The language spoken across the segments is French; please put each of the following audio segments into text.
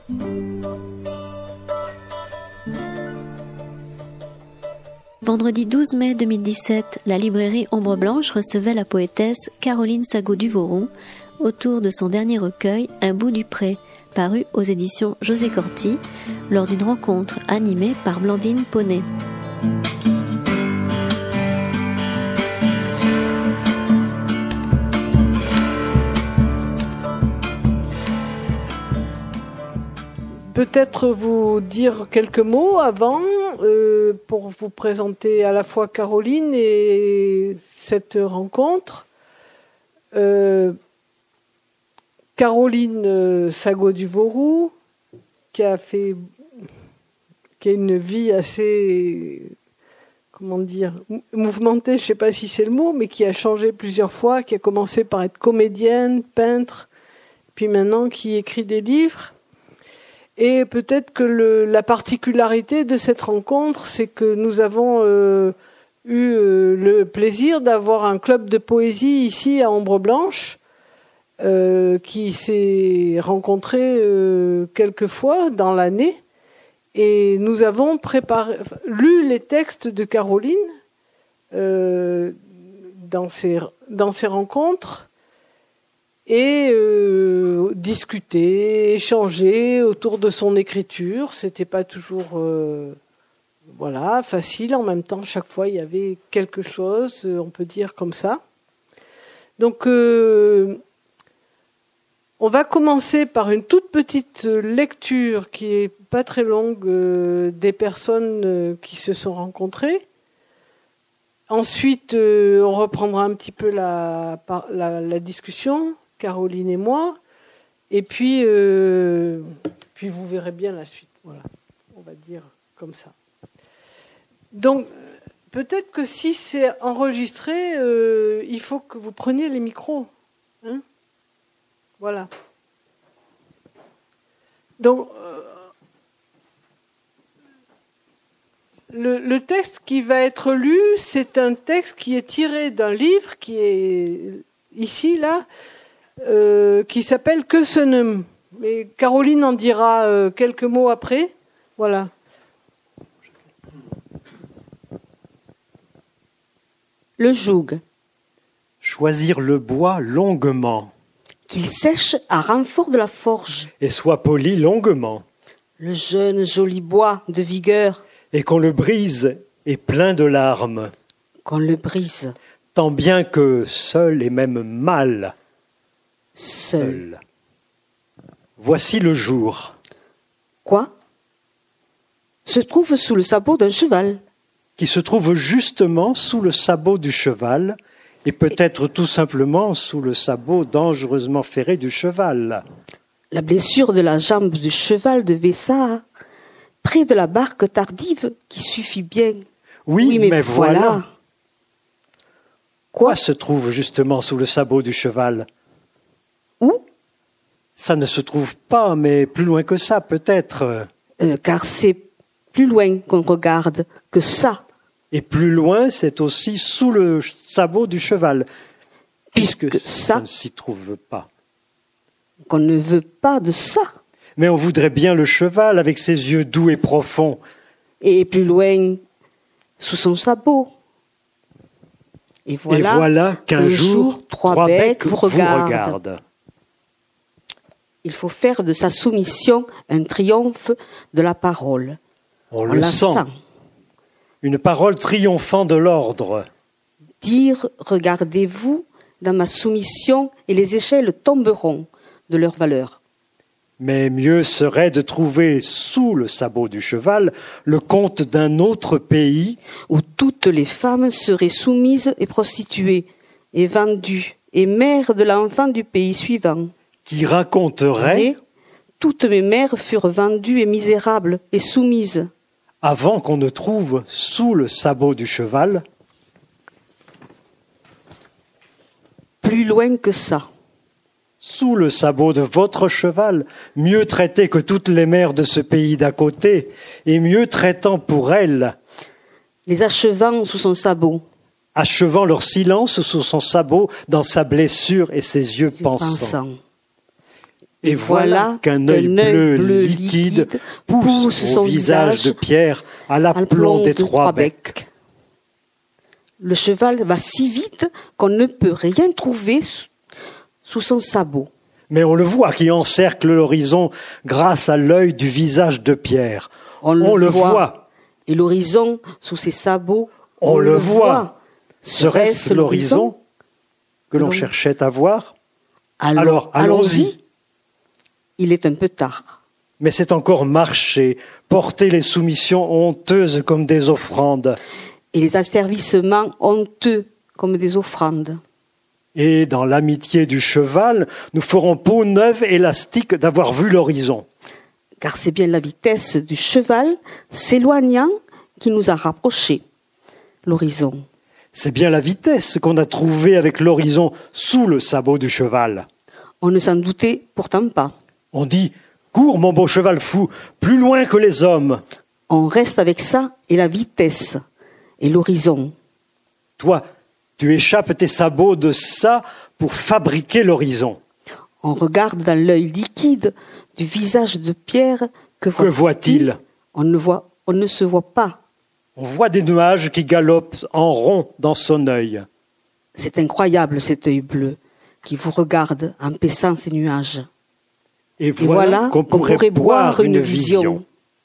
Vendredi 12 mai 2017, la librairie Ombre Blanche recevait la poétesse Caroline Sagot-Duvauroux autour de son dernier recueil Un bout du pré, paru aux éditions José Corti, lors d'une rencontre animée par Blandine Poney. Peut-être vous dire quelques mots avant pour vous présenter à la fois Caroline et cette rencontre. Caroline Sagot-Duvauroux, qui a une vie assez, mouvementée, je ne sais pas si c'est le mot, mais qui a changé plusieurs fois, qui a commencé par être comédienne, peintre, puis maintenant qui écrit des livres. Et peut-être que la particularité de cette rencontre, c'est que nous avons eu le plaisir d'avoir un club de poésie ici à Ombre Blanche, qui s'est rencontré quelques fois dans l'année. Et nous avons lu les textes de Caroline dans ces rencontres. Et discuter, échanger autour de son écriture. C'était pas toujours facile. En même temps, chaque fois, il y avait quelque chose, on peut dire comme ça. Donc, on va commencer par une toute petite lecture qui est pas très longue des personnes qui se sont rencontrées. Ensuite, on reprendra un petit peu la discussion, Caroline et moi, et puis vous verrez bien la suite. Voilà, on va dire comme ça. Donc, peut-être que si c'est enregistré, il faut que vous preniez les micros. Hein ? Voilà. Donc, le texte qui va être lu, c'est un texte qui est tiré d'un livre qui est ici, là, qui s'appelle Que ce nomme. Mais Caroline en dira quelques mots après. Voilà. Le joug. Choisir le bois longuement. Qu'il sèche à renfort de la forge. Et soit poli longuement. Le jeune joli bois de vigueur. Et qu'on le brise est plein de larmes. Qu'on le brise. Tant bien que seul et même mal. Seul. Voici le jour. Quoi ? Se trouve sous le sabot d'un cheval. Qui se trouve justement sous le sabot du cheval, et peut-être tout simplement sous le sabot dangereusement ferré du cheval. La blessure de la jambe du cheval de Vessa, près de la barque tardive, qui suffit bien. Oui, mais voilà. Quoi se trouve justement sous le sabot du cheval ? Où ? Ça ne se trouve pas, mais plus loin que ça, peut-être. Car c'est plus loin qu'on regarde que ça. Et plus loin, c'est aussi sous le sabot du cheval, puisque ça ne s'y trouve pas. Qu'on ne veut pas de ça. Mais on voudrait bien le cheval avec ses yeux doux et profonds. Et plus loin, sous son sabot. Et voilà qu'un jour, trois becs vous regardent. Il faut faire de sa soumission un triomphe de la parole. On le sent. Une parole triomphant de l'ordre. Dire, regardez-vous dans ma soumission et les échelles tomberont de leur valeur. Mais mieux serait de trouver sous le sabot du cheval le compte d'un autre pays où toutes les femmes seraient soumises et prostituées et vendues et mères de l'enfant du pays suivant. Qui raconterait toutes mes mères furent vendues et misérables et soumises. Avant qu'on ne trouve sous le sabot du cheval plus loin que ça. Sous le sabot de votre cheval, mieux traité que toutes les mères de ce pays d'à côté, et mieux traitant pour elles. Les achevant sous son sabot. Achevant leur silence sous son sabot, dans sa blessure et ses yeux pensants. Et voilà qu'un œil bleu liquide pousse son visage de pierre à l'aplomb des 3 becs. Le cheval va si vite qu'on ne peut rien trouver sous son sabot. Mais on le voit qui encercle l'horizon grâce à l'œil du visage de pierre. On le voit. Et l'horizon sous ses sabots, on le voit. Serait-ce l'horizon que l'on cherchait à voir? Alors allons-y. Il est un peu tard. Mais c'est encore marcher, porter les soumissions honteuses comme des offrandes. Et les asservissements honteux comme des offrandes. Et dans l'amitié du cheval, nous ferons peau neuve élastique d'avoir vu l'horizon. Car c'est bien la vitesse du cheval s'éloignant qui nous a rapprochés. L'horizon. C'est bien la vitesse qu'on a trouvée avec l'horizon sous le sabot du cheval. On ne s'en doutait pourtant pas. On dit « Cours, mon beau cheval fou, plus loin que les hommes !» On reste avec ça et la vitesse et l'horizon. Toi, tu échappes tes sabots de ça pour fabriquer l'horizon. On regarde dans l'œil liquide du visage de pierre. Que voit-il? On ne se voit pas. On voit des nuages qui galopent en rond dans son œil. C'est incroyable cet œil bleu qui vous regarde en paissant ces nuages. Et voilà qu'on pourrait boire une vision.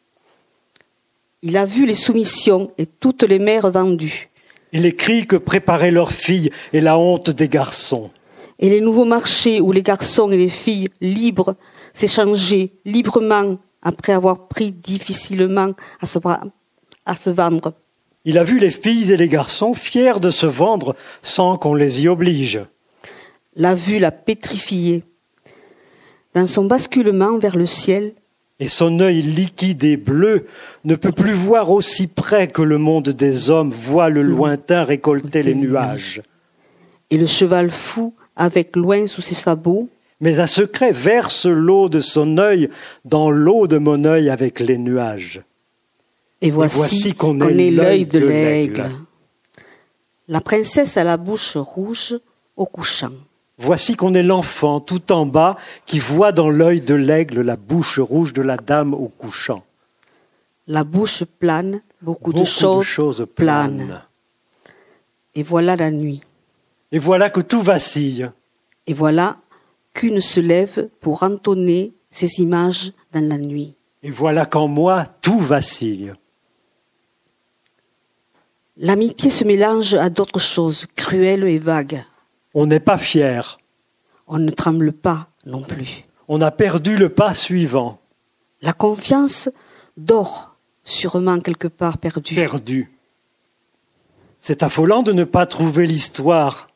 Il a vu les soumissions et toutes les mères vendues. Et les cris que préparaient leurs filles et la honte des garçons. Et les nouveaux marchés où les garçons et les filles libres s'échangeaient librement après avoir pris difficilement à se vendre. Il a vu les filles et les garçons fiers de se vendre sans qu'on les y oblige. La vue l'a pétrifié. Dans son basculement vers le ciel, et son œil liquide et bleu ne peut plus voir aussi près que le monde des hommes voit le lointain récolter les nuages. Et le cheval fou, avec loin sous ses sabots, mais un secret verse l'eau de son œil dans l'eau de mon œil avec les nuages. Et voici qu'on est l'œil de l'aigle. La princesse a la bouche rouge au couchant. Voici qu'on est l'enfant tout en bas qui voit dans l'œil de l'aigle la bouche rouge de la dame au couchant. La bouche plane, beaucoup de choses planent. Et voilà la nuit. Et voilà que tout vacille. Et voilà qu'une se lève pour entonner ces images dans la nuit. Et voilà qu'en moi tout vacille. L'amitié se mélange à d'autres choses, cruelles et vagues. On n'est pas fier. On ne tremble pas non plus. On a perdu le pas suivant. La confiance dort, sûrement quelque part perdue. Perdue. C'est affolant de ne pas trouver l'histoire.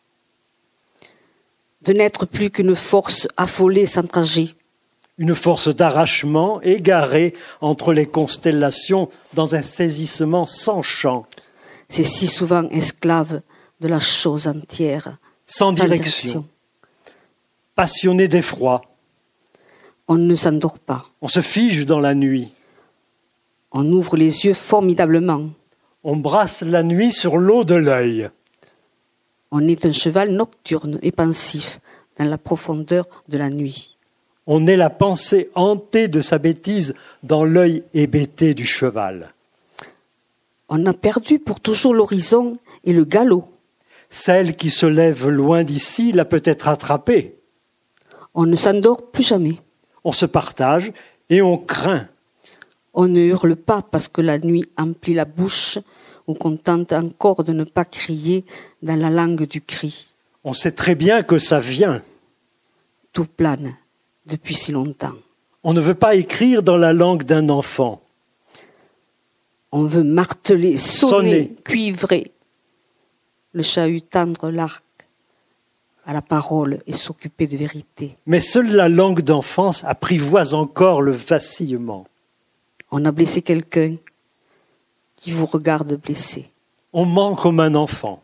De n'être plus qu'une force affolée sans trajet. Une force d'arrachement égarée entre les constellations dans un saisissement sans champ. C'est si souvent esclave de la chose entière. Sans direction. Passionné d'effroi. On ne s'endort pas. On se fige dans la nuit. On ouvre les yeux formidablement. On brasse la nuit sur l'eau de l'œil. On est un cheval nocturne et pensif dans la profondeur de la nuit. On est la pensée hantée de sa bêtise dans l'œil hébété du cheval. On a perdu pour toujours l'horizon et le galop. Celle qui se lève loin d'ici l'a peut-être attrapée. On ne s'endort plus jamais. On se partage et on craint. On ne hurle pas parce que la nuit emplit la bouche ou qu'on tente encore de ne pas crier dans la langue du cri. On sait très bien que ça vient. Tout plane depuis si longtemps. On ne veut pas écrire dans la langue d'un enfant. On veut marteler, sonner, cuivrer. Le chahut tendre l'arc à la parole et s'occuper de vérité. Mais seule la langue d'enfance apprivoise encore le vacillement. On a blessé quelqu'un qui vous regarde blessé. On ment comme un enfant.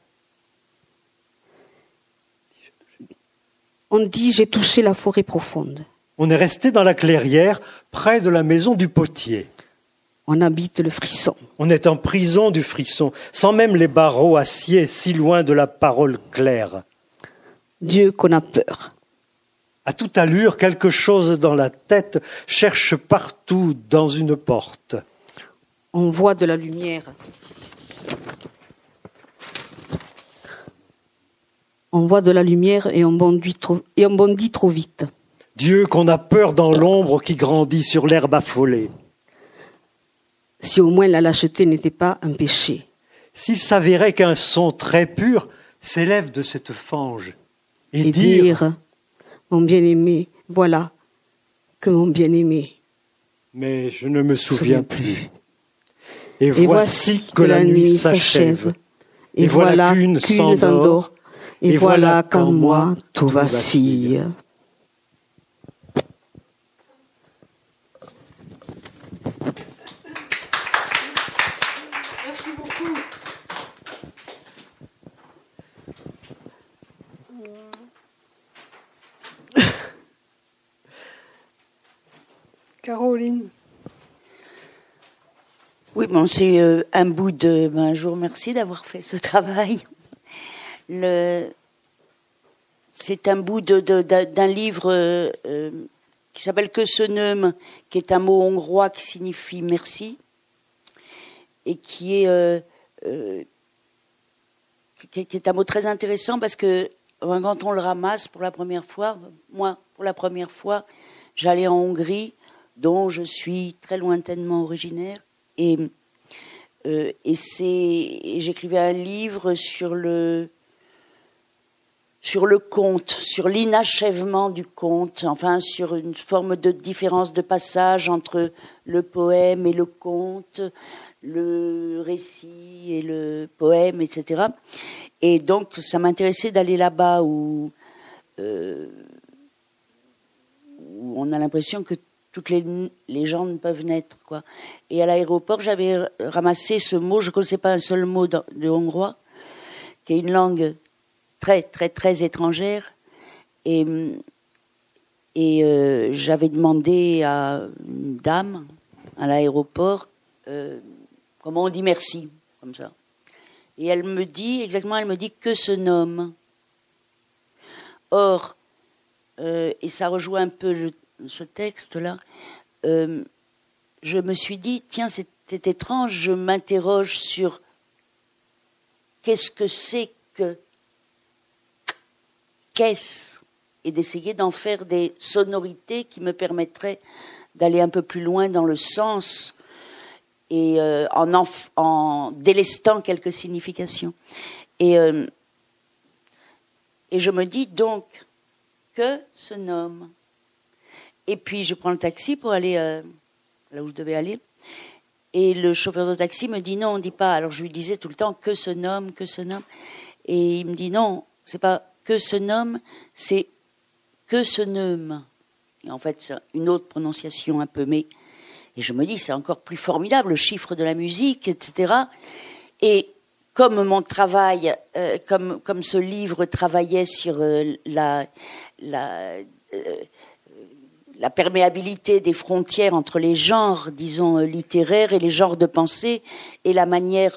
On dit « j'ai touché la forêt profonde ». On est resté dans la clairière, près de la maison du potier. On habite le frisson. On est en prison du frisson, sans même les barreaux acier, si loin de la parole claire. Dieu qu'on a peur. À toute allure, quelque chose dans la tête cherche partout dans une porte. On voit de la lumière. On voit de la lumière et on bondit trop vite. Dieu qu'on a peur dans l'ombre qui grandit sur l'herbe affolée. Si au moins la lâcheté n'était pas un péché. S'il s'avérait qu'un son très pur s'élève de cette fange et dire mon bien-aimé, voilà que mon bien-aimé. Mais je ne me souviens plus. Et voici que la nuit s'achève. Et voilà qu'une s'endort. Et voilà qu'en moi tout vacille. Merci beaucoup. Caroline. Oui, bon, c'est un bout de... je vous remercie d'avoir fait ce travail. C'est un bout d'un livre qui s'appelle Que ce neume, qui est un mot hongrois qui signifie merci, et qui est un mot très intéressant parce que quand on le ramasse pour la première fois, moi, pour la première fois, j'allais en Hongrie, dont je suis très lointainement originaire, et j'écrivais un livre sur le conte, sur l'inachèvement du conte, enfin sur une forme de différence de passage entre le poème et le conte, le récit et le poème, etc. Et donc ça m'intéressait d'aller là-bas où on a l'impression que toutes les gens ne peuvent naître, quoi. Et à l'aéroport, j'avais ramassé ce mot, je ne connaissais pas un seul mot de hongrois, qui est une langue très, très, très étrangère. Et j'avais demandé à une dame, à l'aéroport, comment on dit merci, comme ça. Et elle me dit que ce nomme. Or, et ça rejoint un peu ce texte-là, je me suis dit, tiens, c'est étrange, je m'interroge sur qu'est-ce que c'est que qu'est-ce, et d'essayer d'en faire des sonorités qui me permettraient d'aller un peu plus loin dans le sens et en délestant quelques significations. Et je me dis donc que ce nomme. Et puis je prends le taxi pour aller là où je devais aller. Et le chauffeur de taxi me dit non, on ne dit pas. Alors je lui disais tout le temps que ce nomme, que ce nomme. Et il me dit non, c'est pas que ce nomme, c'est que ce nomme. Et en fait, c'est une autre prononciation un peu, mais... Et je me dis, c'est encore plus formidable, le chiffre de la musique, etc. Et comme mon travail, comme ce livre travaillait sur la perméabilité des frontières entre les genres, disons, littéraires et les genres de pensée, et la manière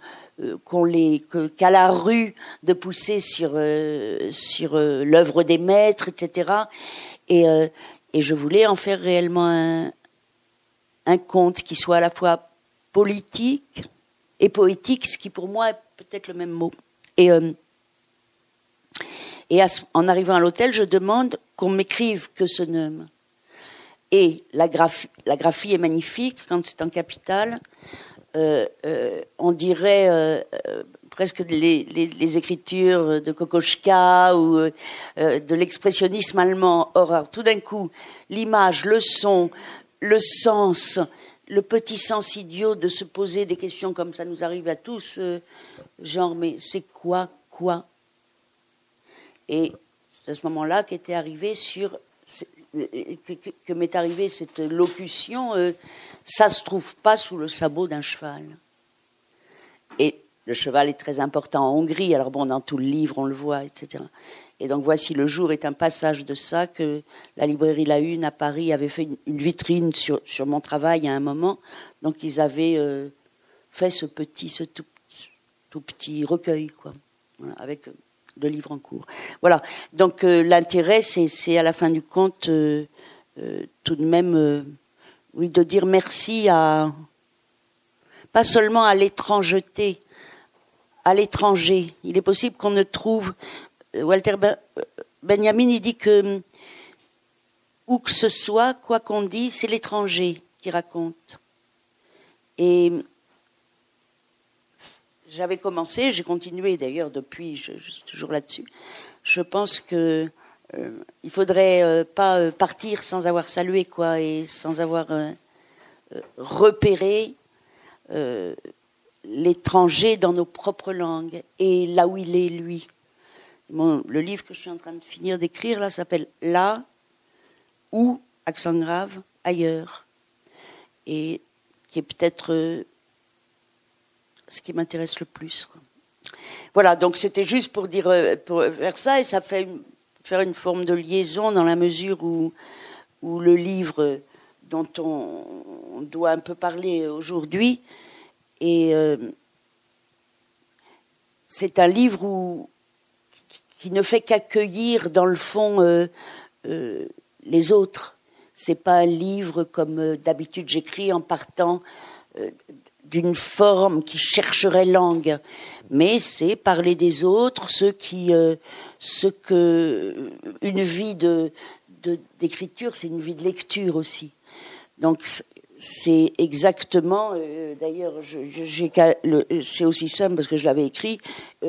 qu'a la rue de pousser sur l'œuvre des maîtres, etc. Et je voulais en faire réellement un conte qui soit à la fois politique et poétique, ce qui pour moi est peut-être le même mot. Et en arrivant à l'hôtel, je demande qu'on m'écrive que ce nomme. Et la graphie est magnifique, quand c'est en capitale. On dirait presque les écritures de Kokoschka ou de l'expressionnisme allemand. Or, tout d'un coup, l'image, le son, le sens, le petit sens idiot de se poser des questions comme ça nous arrive à tous, genre, mais c'est quoi? Et c'est à ce moment-là qu'était arrivé que m'est arrivée cette locution, ça se trouve pas sous le sabot d'un cheval. Et le cheval est très important en Hongrie, alors bon, dans tout le livre on le voit, etc. Et donc voici le jour est un passage de ça, que la librairie La Une à Paris avait fait une vitrine sur mon travail à un moment, donc ils avaient fait ce tout petit recueil, quoi, voilà, avec de livres en cours. Voilà. Donc l'intérêt, c'est à la fin du compte tout de même, oui, de dire merci pas seulement à l'étrangeté, à l'étranger. Il est possible qu'on ne trouve. Walter Benjamin, il dit que où que ce soit, quoi qu'on dise, c'est l'étranger qui raconte. Et j'avais commencé, j'ai continué d'ailleurs depuis, je suis toujours là-dessus. Je pense que il faudrait pas partir sans avoir salué, quoi, et sans avoir repéré l'étranger dans nos propres langues et là où il est, lui. Le livre que je suis en train de finir d'écrire là s'appelle Là ou, accent grave, ailleurs, et qui est peut-être ce qui m'intéresse le plus, quoi. Voilà, donc c'était juste pour dire, pour faire ça, et ça fait faire une forme de liaison dans la mesure où le livre dont on doit un peu parler aujourd'hui, et c'est un livre qui ne fait qu'accueillir dans le fond les autres. C'est pas un livre comme d'habitude j'écris en partant d'une forme qui chercherait langue, mais c'est parler des autres, ce que une vie d'écriture, c'est une vie de lecture aussi. Donc c'est exactement, d'ailleurs, c'est aussi simple parce que je l'avais écrit.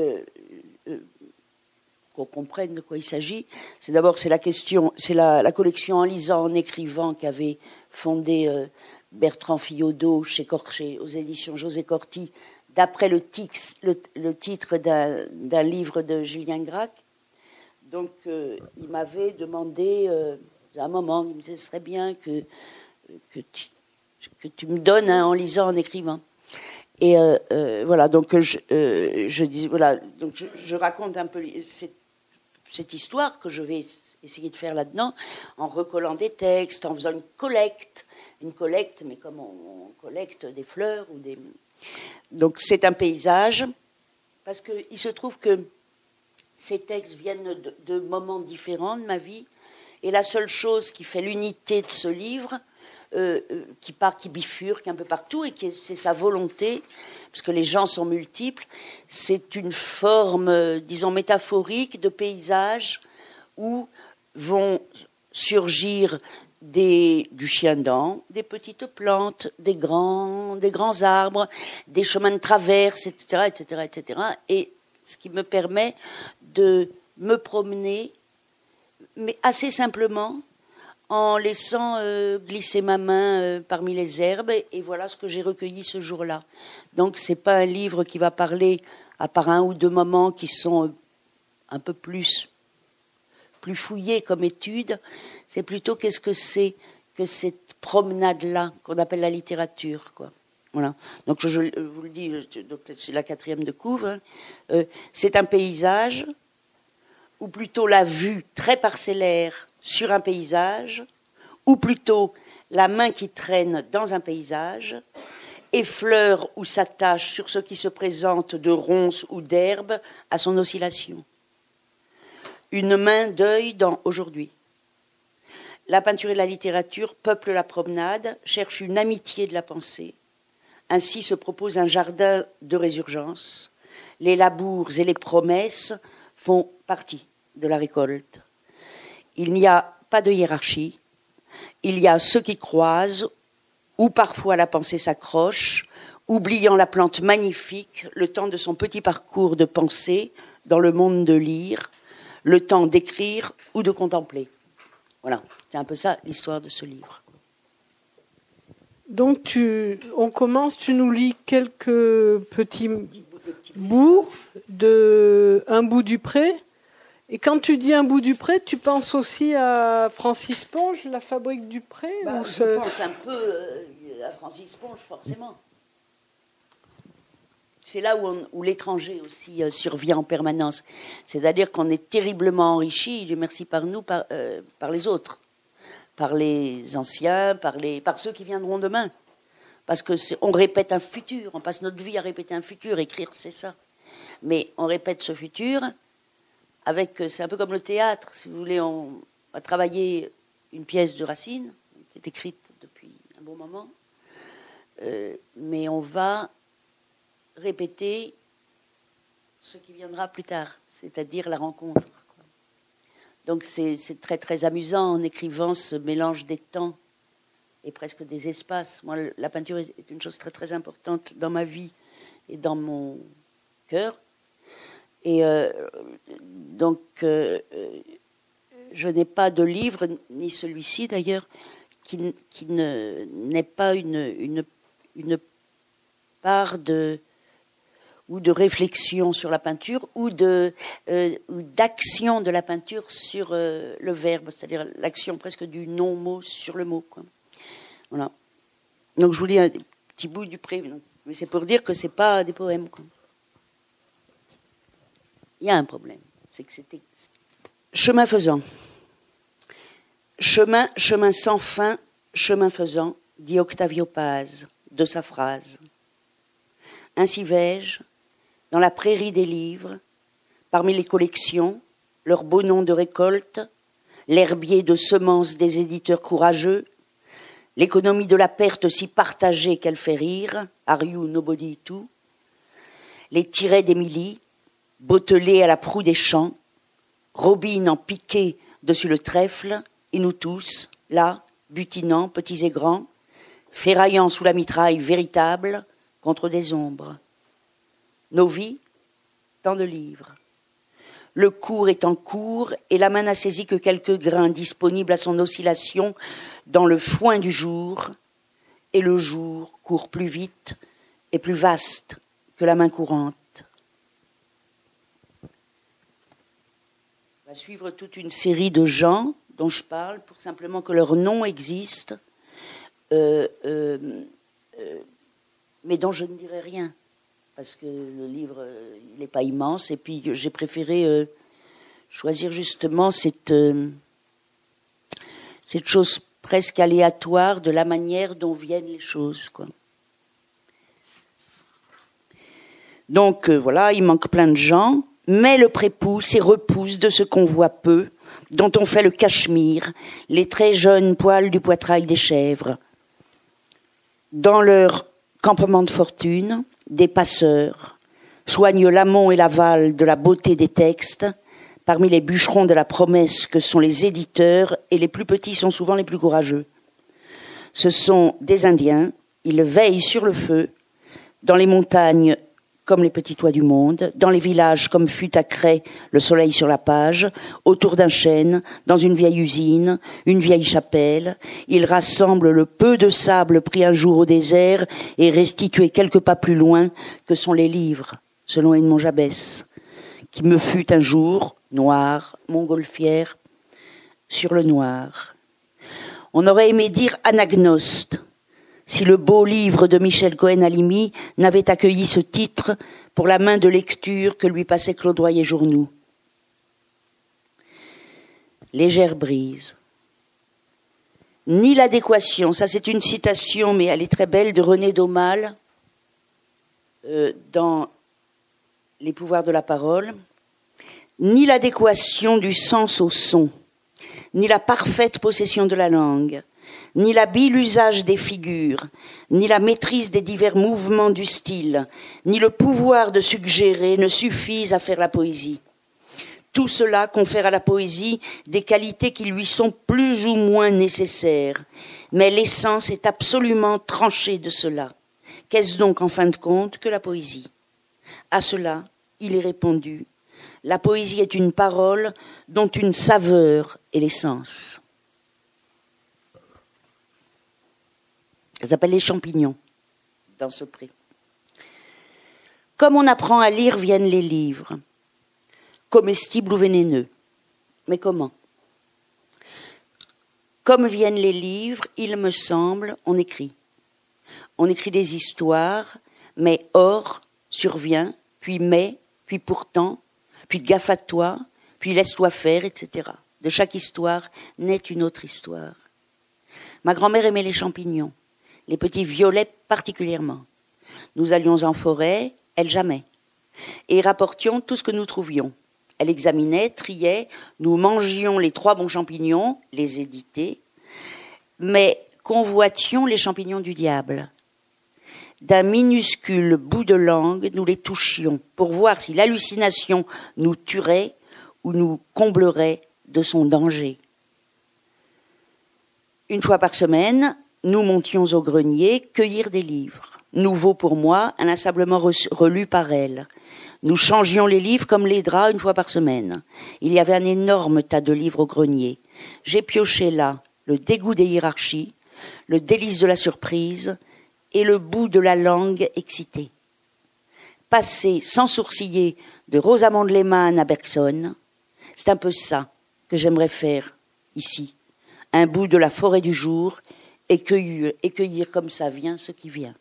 Qu'on comprenne de quoi il s'agit. C'est d'abord la collection En lisant, en écrivant qu'avait fondé Bertrand Fillaudeau aux éditions José Corti, d'après le titre d'un livre de Julien Gracq. Donc il m'avait demandé à un moment, il me disait ce serait bien que tu me donnes En lisant, en écrivant. Et voilà, donc je dis voilà, donc je raconte un peu cette histoire que je vais essayer de faire là-dedans, en recollant des textes, en faisant une collecte, mais comme on collecte des fleurs ou des. Donc c'est un paysage, parce que il se trouve que ces textes viennent de moments différents de ma vie, et la seule chose qui fait l'unité de ce livre, qui bifurque un peu partout, et c'est sa volonté, parce que les gens sont multiples, c'est une forme, disons, métaphorique de paysage où vont surgir du chien-dent, des petites plantes, des grands arbres, des chemins de traverse, etc., etc., etc. Et ce qui me permet de me promener, mais assez simplement, en laissant glisser ma main parmi les herbes, et voilà ce que j'ai recueilli ce jour-là. Donc c'est pas un livre qui va parler, à part un ou deux moments qui sont un peu plus fouillés comme étude, c'est plutôt qu'est-ce que c'est que cette promenade-là qu'on appelle la littérature, quoi. Voilà. Donc je vous le dis, donc c'est la 4e de couve. C'est un paysage, ou plutôt la vue très parcellaire sur un paysage, ou plutôt la main qui traîne dans un paysage, effleure ou s'attache sur ce qui se présente de ronces ou d'herbes à son oscillation. Une main d'œil dans aujourd'hui. La peinture et la littérature peuplent la promenade, cherchent une amitié de la pensée. Ainsi se propose un jardin de résurgence. Les labours et les promesses font partie de la récolte. Il n'y a pas de hiérarchie. Il y a ceux qui croisent, où parfois la pensée s'accroche, oubliant la plante magnifique, le temps de son petit parcours de pensée dans le monde de lire, le temps d'écrire ou de contempler. Voilà, c'est un peu ça l'histoire de ce livre. Donc on commence, tu nous lis quelques petits bouts de Un bout du pré. Et quand tu dis Un bout du pré, tu penses aussi à Francis Ponge, La fabrique du pré Je pense un peu à Francis Ponge, forcément. C'est là où l'étranger aussi survient en permanence. C'est-à-dire qu'on est terriblement enrichi, Dieu merci, par nous, par les autres, par les anciens, par ceux qui viendront demain. Parce qu'on répète un futur, on passe notre vie à répéter un futur, écrire c'est ça. Mais on répète ce futur c'est un peu comme le théâtre, si vous voulez, on va travailler une pièce de Racine, qui est écrite depuis un bon moment, mais on va répéter ce qui viendra plus tard, c'est-à-dire la rencontre. Donc c'est très très amusant en écrivant ce mélange des temps et presque des espaces. Moi, la peinture est une chose très très importante dans ma vie et dans mon cœur. Et donc, je n'ai pas de livre, ni celui-ci d'ailleurs, qui n'ait pas une part de réflexion sur la peinture ou d'action de la peinture sur le verbe, c'est-à-dire l'action presque du non-mot sur le mot, quoi. Voilà. Donc je vous lis un petit bout du pré, mais c'est pour dire que c'est pas des poèmes, quoi. Il y a un problème, c'est que c'était chemin faisant. Chemin sans fin, chemin faisant, dit Octavio Paz de sa phrase. Ainsi vais-je, dans la prairie des livres, parmi les collections, leurs beaux noms de récolte, l'herbier de semences des éditeurs courageux, l'économie de la perte si partagée qu'elle fait rire, Are you nobody too, les tirets d'Émilie, bottelés à la proue des champs, Robine en piqué dessus le trèfle, et nous tous, là, butinant, petits et grands, ferraillant sous la mitraille véritable contre des ombres. Nos vies, tant de livres. Le cours est en cours et la main n'a saisi que quelques grains disponibles à son oscillation dans le foin du jour, et le jour court plus vite et plus vaste que la main courante. On va suivre toute une série de gens dont je parle pour simplement que leur nom existe, mais dont je ne dirai rien. Parce que le livre, il n'est pas immense, et puis j'ai préféré choisir justement cette chose presque aléatoire de la manière dont viennent les choses, quoi. Donc voilà, il manque plein de gens, mais le prépousse et repousse de ce qu'on voit peu, dont on fait le cachemire, les très jeunes poils du poitrail des chèvres. Dans leur campement de fortune, des passeurs soignent l'amont et l'aval de la beauté des textes, parmi les bûcherons de la promesse que sont les éditeurs, et les plus petits sont souvent les plus courageux. Ce sont des Indiens, ils veillent sur le feu, dans les montagnes comme les petits toits du monde, dans les villages comme fut à Cray le soleil sur la page, autour d'un chêne, dans une vieille usine, une vieille chapelle. Ils rassemblent le peu de sable pris un jour au désert et restitué quelques pas plus loin que sont les livres, selon Edmond Jabès, qui me fut un jour, noir, montgolfière, sur le noir. On aurait aimé dire anagnoste, si le beau livre de Michel Cohen-Halimi n'avait accueilli ce titre pour la main de lecture que lui passait Claude Royer-Journoux. Légère brise. Ni l'adéquation, ça c'est une citation, mais elle est très belle, de René Daumal, dans Les pouvoirs de la parole, ni l'adéquation du sens au son, ni la parfaite possession de la langue, ni l'habile usage des figures, ni la maîtrise des divers mouvements du style, ni le pouvoir de suggérer ne suffisent à faire la poésie. Tout cela confère à la poésie des qualités qui lui sont plus ou moins nécessaires, mais l'essence est absolument tranchée de cela. Qu'est-ce donc en fin de compte que la poésie ? À cela, il est répondu, la poésie est une parole dont une saveur est l'essence. Ça s'appelle les champignons, dans ce pré. Comme on apprend à lire, viennent les livres, comestibles ou vénéneux. Mais comment ? Comme viennent les livres, il me semble, on écrit. On écrit des histoires, mais or survient, puis mais, puis pourtant, puis gaffe à toi, puis laisse-toi faire, etc. De chaque histoire naît une autre histoire. Ma grand-mère aimait les champignons. Les petits violets particulièrement. Nous allions en forêt, elle jamais. Et rapportions tout ce que nous trouvions. Elle examinait, triait, nous mangions les 3 bons champignons, les édités, mais convoitions les champignons du diable. D'un minuscule bout de langue, nous les touchions pour voir si l'hallucination nous tuerait ou nous comblerait de son danger. Une fois par semaine, nous montions au grenier cueillir des livres, nouveaux pour moi, inlassablement relus par elle. Nous changions les livres comme les draps une fois par semaine. Il y avait un énorme tas de livres au grenier. J'ai pioché là le dégoût des hiérarchies, le délice de la surprise et le bout de la langue excitée. Passer sans sourciller de Rosamond Lehmann à Bergson, c'est un peu ça que j'aimerais faire ici. Un bout de la forêt du jour et cueillir comme ça vient ce qui vient.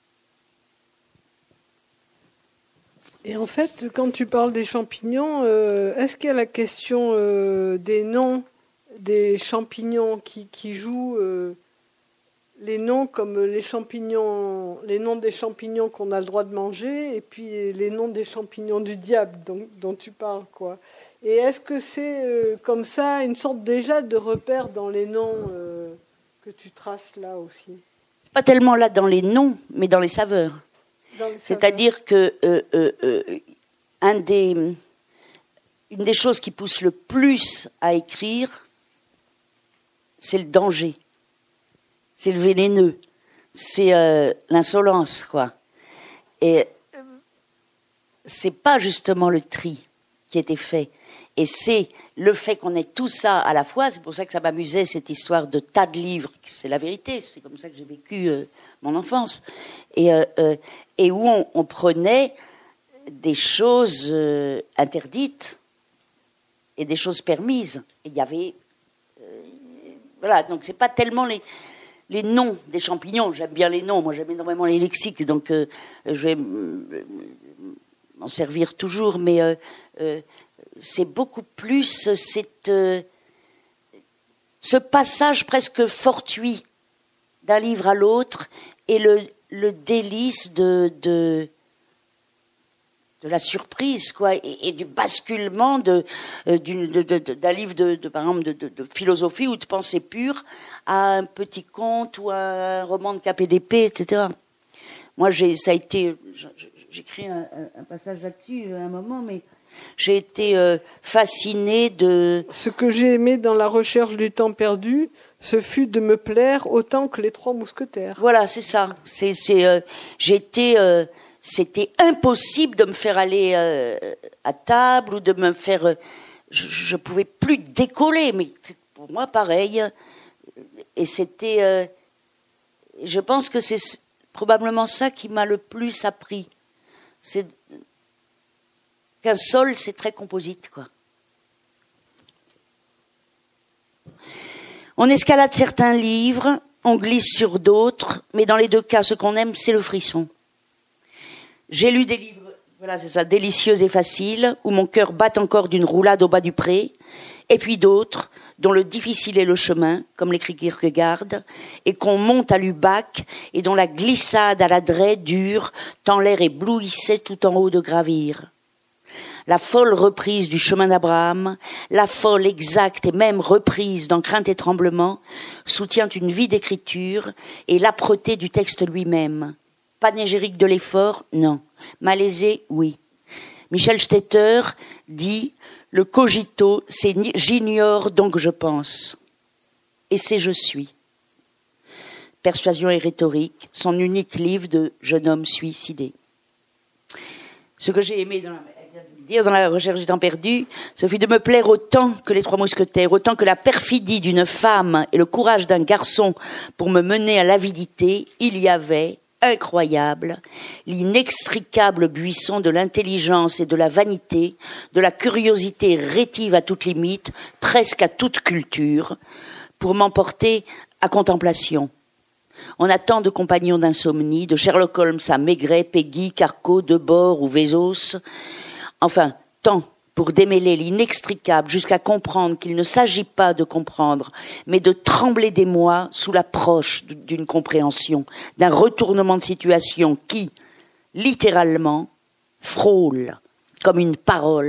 Et en fait, quand tu parles des champignons, est-ce qu'il y a la question des noms des champignons qui jouent les noms comme les champignons, les noms des champignons qu'on a le droit de manger et puis les noms des champignons du diable dont tu parles, quoi. Et est-ce que c'est comme ça une sorte déjà de repère dans les noms que tu traces là aussi? C'est pas tellement là dans les noms, mais dans les saveurs. C'est-à-dire que une des choses qui pousse le plus à écrire, c'est le danger, c'est le vénéneux, c'est l'insolence, quoi. Et c'est pas justement le tri qui était fait. Et c'est le fait qu'on ait tout ça à la fois, c'est pour ça que ça m'amusait, cette histoire de tas de livres, c'est la vérité, c'est comme ça que j'ai vécu mon enfance. Et où on prenait des choses interdites et des choses permises. Et il y avait... voilà, donc c'est pas tellement les noms des champignons, j'aime bien les noms, moi j'aime énormément les lexiques, donc je vais m'en servir toujours, mais... c'est beaucoup plus ce passage presque fortuit d'un livre à l'autre et le délice de la surprise, quoi, et du basculement d'un livre par exemple de philosophie ou de pensée pure à un petit conte ou à un roman de KPDP, etc. Moi, j'écris un passage là-dessus à un moment, mais j'ai été fascinée de... Ce que j'ai aimé dans la recherche du temps perdu, ce fut de me plaire autant que les 3 mousquetaires. Voilà, c'est ça. C'était impossible de me faire aller à table ou de me faire... je pouvais plus décoller, mais c'est pour moi pareil. Et c'était... je pense que c'est probablement ça qui m'a le plus appris. C'est... qu'un sol, c'est très composite, quoi. On escalade certains livres, on glisse sur d'autres, mais dans les 2 cas, ce qu'on aime, c'est le frisson. J'ai lu des livres, voilà, c'est ça, délicieux et faciles, où mon cœur bat encore d'une roulade au bas du pré, et puis d'autres, dont le difficile est le chemin, comme l'écrit Kierkegaard, et qu'on monte à l'Ubac, et dont la glissade à l'adret dure, tant l'air éblouissait tout en haut de gravir. La folle reprise du chemin d'Abraham, la folle exacte et même reprise dans Crainte et Tremblement, soutient une vie d'écriture et l'âpreté du texte lui-même. Panégyrique de l'effort, non. Malaisé, oui. Michel Stetter dit « Le cogito, c'est j'ignore donc je pense. Et c'est je suis. » Persuasion et rhétorique, son unique livre de jeune homme suicidé. Ce que j'ai aimé dans la recherche du temps perdu, ce fut de me plaire autant que les 3 mousquetaires, autant que la perfidie d'une femme et le courage d'un garçon pour me mener à l'avidité. Il y avait, incroyable, l'inextricable buisson de l'intelligence et de la vanité, de la curiosité rétive à toute limite, presque à toute culture, pour m'emporter à contemplation. On a tant de compagnons d'insomnie, de Sherlock Holmes à Maigret, Peggy, Carco, Debord ou Vézos. Enfin, tant pour démêler l'inextricable jusqu'à comprendre qu'il ne s'agit pas de comprendre, mais de trembler d'émoi sous l'approche d'une compréhension, d'un retournement de situation qui, littéralement, frôle comme une parole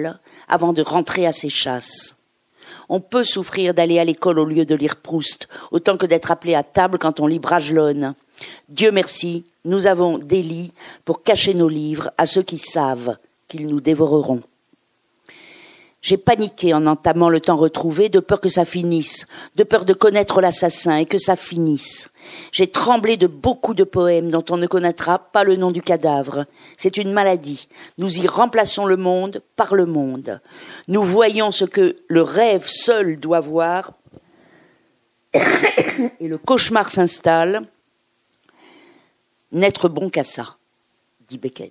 avant de rentrer à ses chasses. On peut souffrir d'aller à l'école au lieu de lire Proust, autant que d'être appelé à table quand on lit Bragelonne. Dieu merci, nous avons des lits pour cacher nos livres à ceux qui savent qu'ils nous dévoreront. J'ai paniqué en entamant le temps retrouvé, de peur que ça finisse, de peur de connaître l'assassin et que ça finisse. J'ai tremblé de beaucoup de poèmes dont on ne connaîtra pas le nom du cadavre. C'est une maladie. Nous y remplaçons le monde par le monde. Nous voyons ce que le rêve seul doit voir et le cauchemar s'installe. N'être bon qu'à ça, dit Beckett.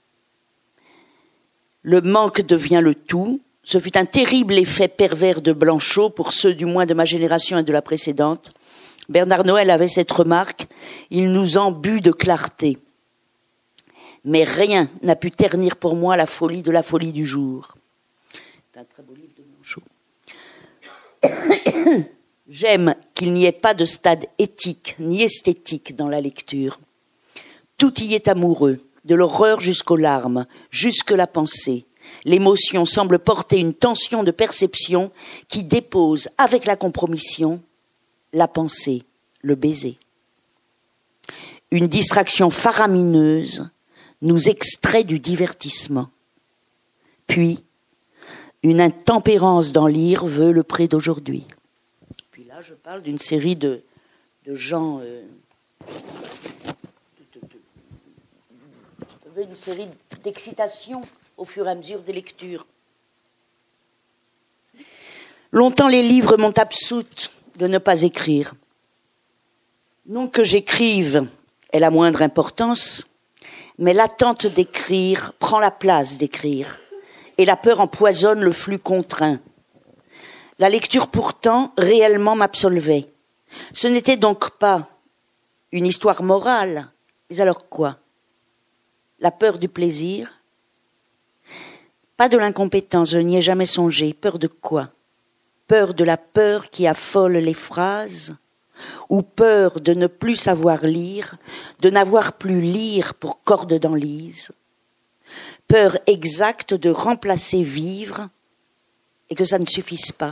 Le manque devient le tout. Ce fut un terrible effet pervers de Blanchot pour ceux du moins de ma génération et de la précédente. Bernard Noël avait cette remarque, il nous embut de clarté. Mais rien n'a pu ternir pour moi la folie de la folie du jour. C'est un très beau livre de Blanchot. J'aime qu'il n'y ait pas de stade éthique ni esthétique dans la lecture. Tout y est amoureux, de l'horreur jusqu'aux larmes, jusque la pensée. L'émotion semble porter une tension de perception qui dépose avec la compromission la pensée, le baiser. Une distraction faramineuse nous extrait du divertissement. Puis, une intempérance dans l'ire veut le pré d'aujourd'hui. Puis là, je parle d'une série de gens... une série d'excitations au fur et à mesure des lectures. Longtemps, les livres m'ont absoute de ne pas écrire. Non que j'écrive ait la moindre importance, mais l'attente d'écrire prend la place d'écrire, et la peur empoisonne le flux contraint. La lecture, pourtant, réellement m'absolvait. Ce n'était donc pas une histoire morale, mais alors quoi ? La peur du plaisir ? Pas de l'incompétence, je n'y ai jamais songé. Peur de quoi ? Peur de la peur qui affole les phrases ? Ou peur de ne plus savoir lire, de n'avoir plus lire pour corde d'enlise ? Peur exacte de remplacer vivre et que ça ne suffise pas ?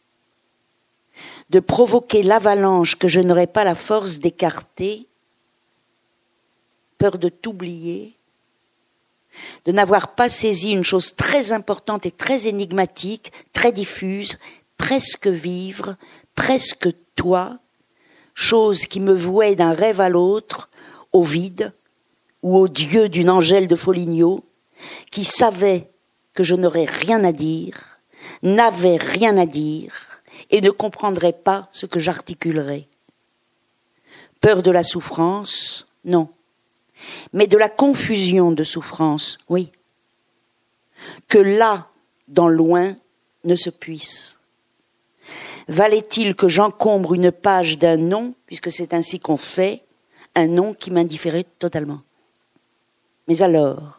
De provoquer l'avalanche que je n'aurais pas la force d'écarter ? Peur de t'oublier ? De n'avoir pas saisi une chose très importante et très énigmatique, très diffuse, presque vivre, presque toi, chose qui me vouait d'un rêve à l'autre, au vide, ou au Dieu d'une Angèle de Foligno, qui savait que je n'aurais rien à dire, n'avait rien à dire, et ne comprendrait pas ce que j'articulerais. Peur de la souffrance, non. Mais de la confusion de souffrance, oui. Que là, dans loin, ne se puisse. Valait-il que j'encombre une page d'un nom, puisque c'est ainsi qu'on fait, un nom qui m'indifférait totalement. Mais alors,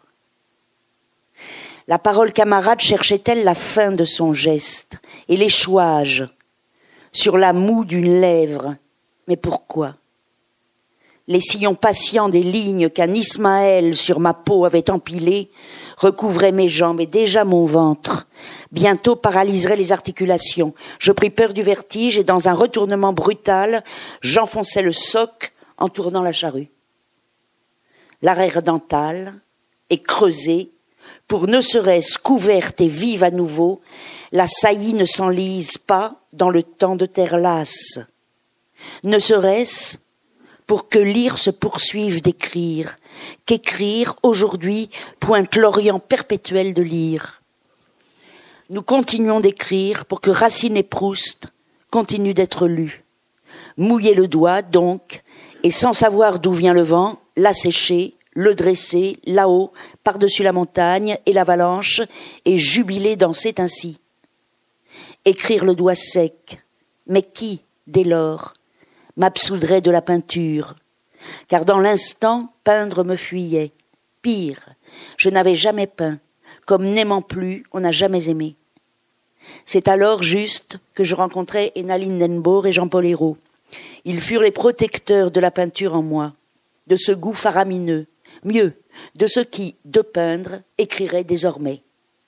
la parole camarade cherchait-elle la fin de son geste et l'échouage sur la moue d'une lèvre? Mais pourquoi? Les sillons patients des lignes qu'un Ismaël sur ma peau avait empilées recouvraient mes jambes et déjà mon ventre. Bientôt paralyseraient les articulations. Je pris peur du vertige et dans un retournement brutal, j'enfonçai le soc en tournant la charrue. L'arrière dentale est creusée pour ne serait-ce qu'ouverte et vive à nouveau, la saillie ne s'enlise pas dans le temps de terre lasse. Ne serait-ce pour que lire se poursuive d'écrire, qu'écrire, aujourd'hui, pointe l'orient perpétuel de lire. Nous continuons d'écrire pour que Racine et Proust continuent d'être lus. Mouiller le doigt, donc, et sans savoir d'où vient le vent, l'assécher, le dresser, là-haut, par-dessus la montagne et l'avalanche, et jubiler danser ainsi. Écrire le doigt sec, mais qui, dès lors, m'absoudrait de la peinture, car dans l'instant, peindre me fuyait. Pire, je n'avais jamais peint, comme n'aimant plus, on n'a jamais aimé. C'est alors juste que je rencontrai Ena Lindenbourg et Jean-Paul Hérault. Ils furent les protecteurs de la peinture en moi, de ce goût faramineux, mieux, de ce qui, de peindre, écrirait désormais.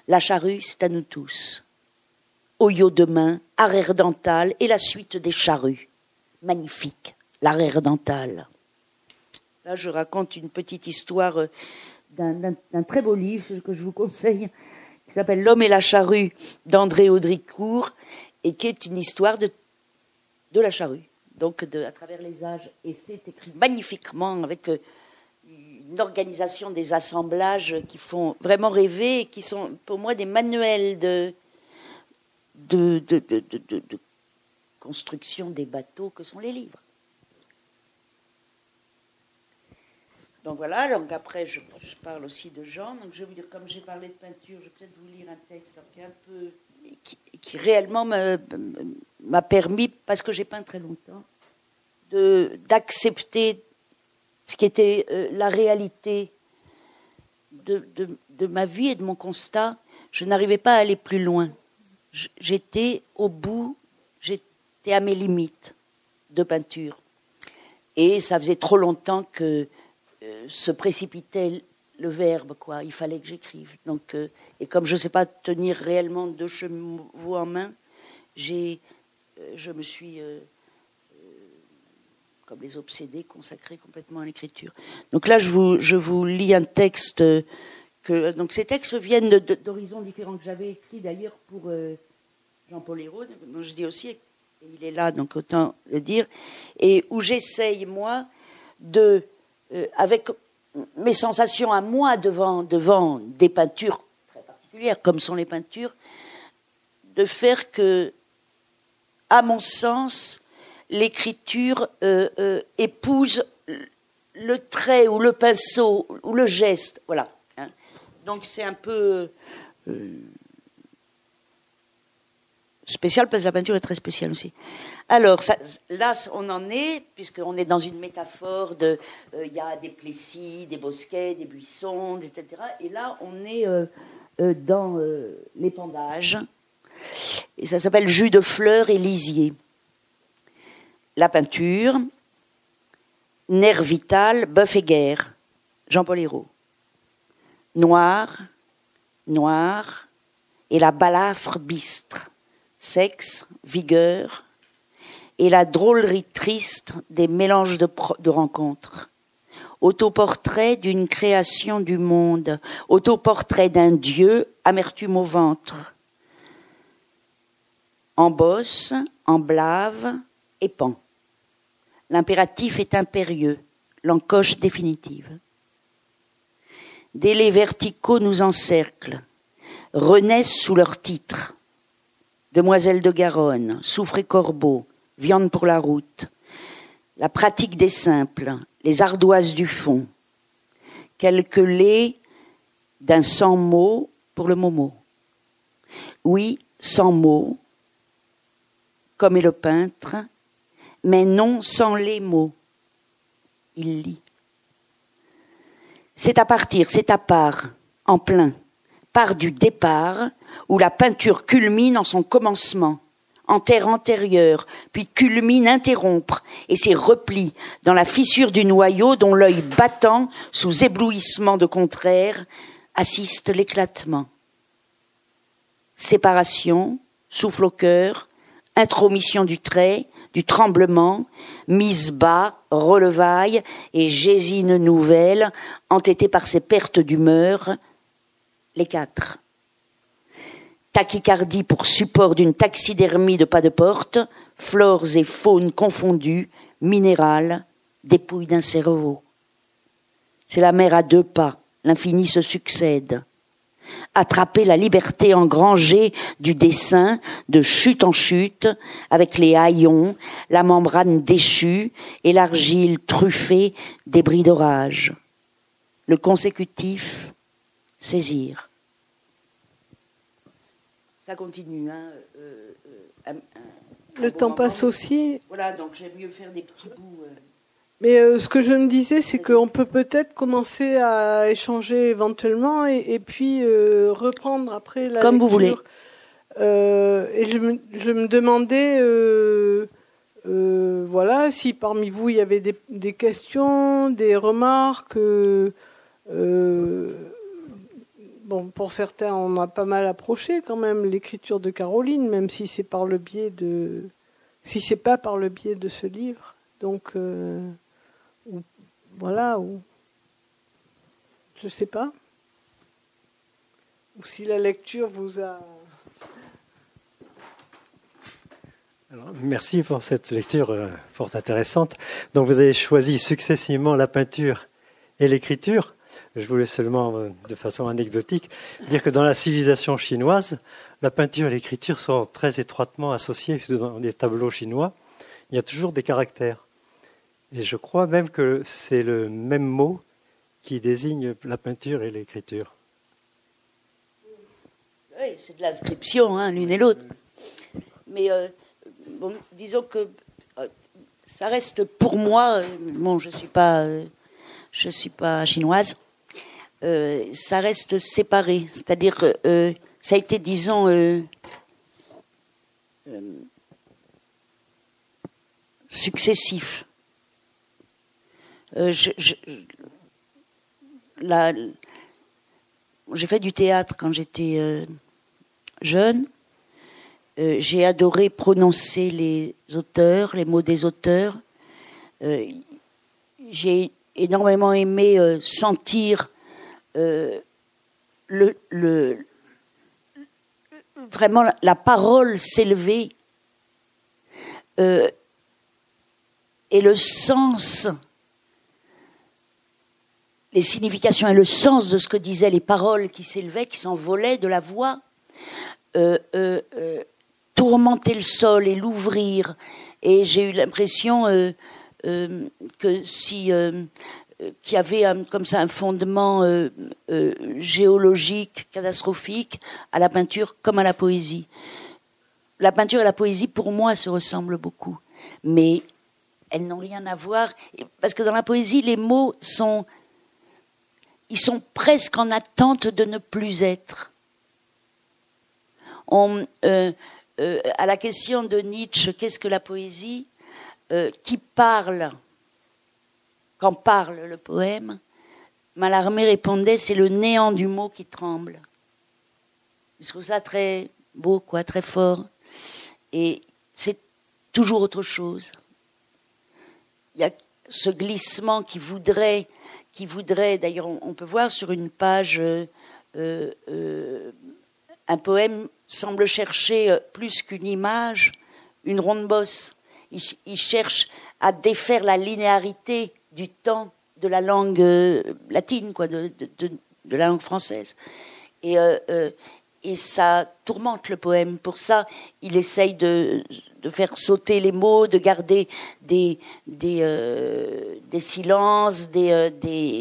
La charrue, c'est à nous tous. Oyo demain, arrière dental et la suite des charrues. Magnifique, l'arrière dental. Là, je raconte une petite histoire d'un très beau livre que je vous conseille, qui s'appelle L'homme et la charrue d'André Audricourt, et qui est une histoire de la charrue, donc à travers les âges. Et c'est écrit magnifiquement avec une organisation des assemblages qui font vraiment rêver et qui sont pour moi des manuels de construction des bateaux que sont les livres. Donc voilà, donc après je parle aussi de Jean, donc je vais vous dire, comme j'ai parlé de peinture, je vais peut-être vous lire un texte qui réellement m'a permis, parce que j'ai peint très longtemps, d'accepter ce qui était la réalité de ma vie et de mon constat. Je n'arrivais pas à aller plus loin. J'étais au bout, j'étais à mes limites de peinture. Et ça faisait trop longtemps que se précipitait le verbe, quoi. Il fallait que j'écrive. Donc, et comme je ne sais pas tenir réellement deux chevaux en main, je me suis, comme les obsédés, consacrée complètement à l'écriture. Donc là, je vous lis un texte donc ces textes viennent d'horizons différents que j'avais écrits d'ailleurs pour Jean-Paul Hérault, dont je dis aussi, et il est là, donc autant le dire, et où j'essaye, moi, avec mes sensations à moi devant des peintures très particulières, comme sont les peintures, de faire que, à mon sens, l'écriture épouse le trait ou le pinceau ou le geste, voilà. Hein. Donc c'est un peu spécial parce que la peinture est très spéciale aussi. Alors là, on en est, puisqu'on est dans une métaphore il y a des plessis, des bosquets, des buissons, etc. Et là, on est dans l'épandage. Et ça s'appelle jus de fleurs et lisier. La peinture, nerf vital, bœuf et guerre, Jean-Paul Hérault. Noir, noir, et la balafre bistre, sexe, vigueur, et la drôlerie triste des mélanges de rencontres. Autoportrait d'une création du monde, autoportrait d'un dieu, amertume au ventre. En bosse, en blave, et pan. L'impératif est impérieux, l'encoche définitive. Délais verticaux nous encerclent, renaissent sous leurs titres. Demoiselle de Garonne, soufre et corbeau, viande pour la route. La pratique des simples, les ardoises du fond. Quelques laits d'un sans mots pour le Momo. Oui, sans mots, comme est le peintre, mais non sans les mots. Il lit. C'est à partir, c'est à part, en plein, part du départ, où la peinture culmine en son commencement, en terre antérieure, puis culmine interrompre, et ses replis dans la fissure du noyau dont l'œil battant, sous éblouissement de contraire, assiste l'éclatement. Séparation, souffle au cœur, intromission du trait, du tremblement, mise bas, relevaille et gésine nouvelle, entêtée par ses pertes d'humeur, les quatre. Tachycardie pour support d'une taxidermie de pas de porte, flores et faunes confondues, minérales, dépouille d'un cerveau. C'est la mer à deux pas, l'infini se succède. Attraper la liberté engrangée du dessin, de chute en chute, avec les haillons, la membrane déchue et l'argile truffée des bris d'orage. Le consécutif, saisir. Ça continue. Le temps passe aussi. Voilà, donc j'aime mieux faire des petits bouts. Mais ce que je me disais, c'est qu'on peut peut-être commencer à échanger éventuellement et puis reprendre après la comme lecture. Vous voulez. Et je me demandais, voilà, si parmi vous il y avait des bon, pour certains, on a pas mal approché quand même l'écriture de Caroline, même si c'est par le biais de, si c'est pas par le biais de ce livre. Donc, voilà, ou je sais pas. Ou si la lecture vous a... Alors, merci pour cette lecture fort intéressante. Donc vous avez choisi successivement la peinture et l'écriture. Je voulais seulement, de façon anecdotique, dire que dans la civilisation chinoise, la peinture et l'écriture sont très étroitement associées. Dans les tableaux chinois, il y a toujours des caractères. Et je crois même que c'est le même mot qui désigne la peinture et l'écriture. Oui, c'est de l'inscription, hein, l'une et l'autre. Mais bon, disons que ça reste pour moi. Bon, je suis pas chinoise. Ça reste séparé, c'est-à-dire ça a été, disons, successif. J'ai fait du théâtre quand j'étais jeune. J'ai adoré prononcer les auteurs, les mots des auteurs. J'ai énormément aimé sentir vraiment la parole s'élever et le sens, les significations et le sens de ce que disaient les paroles qui s'élevaient, qui s'envolaient de la voix, tourmenter le sol et l'ouvrir. Et j'ai eu l'impression que si qu'il y avait comme ça un fondement géologique, catastrophique, à la peinture comme à la poésie. La peinture et la poésie, pour moi, se ressemblent beaucoup. Mais elles n'ont rien à voir. Parce que dans la poésie, les mots sont presque en attente de ne plus être. À la question de Nietzsche, qu'est-ce que la poésie ? Qui parle ? Quand parle le poème, Mallarmé répondait, c'est le néant du mot qui tremble. Je trouve ça très beau, quoi, très fort. Et c'est toujours autre chose. Il y a ce glissement qui voudrait, d'ailleurs on peut voir sur une page, un poème semble chercher plus qu'une image, une ronde bosse. Il cherche à défaire la linéarité du temps de la langue latine, quoi, de la langue française. Et ça tourmente le poème. Pour ça, il essaye de faire sauter les mots, de garder des silences, des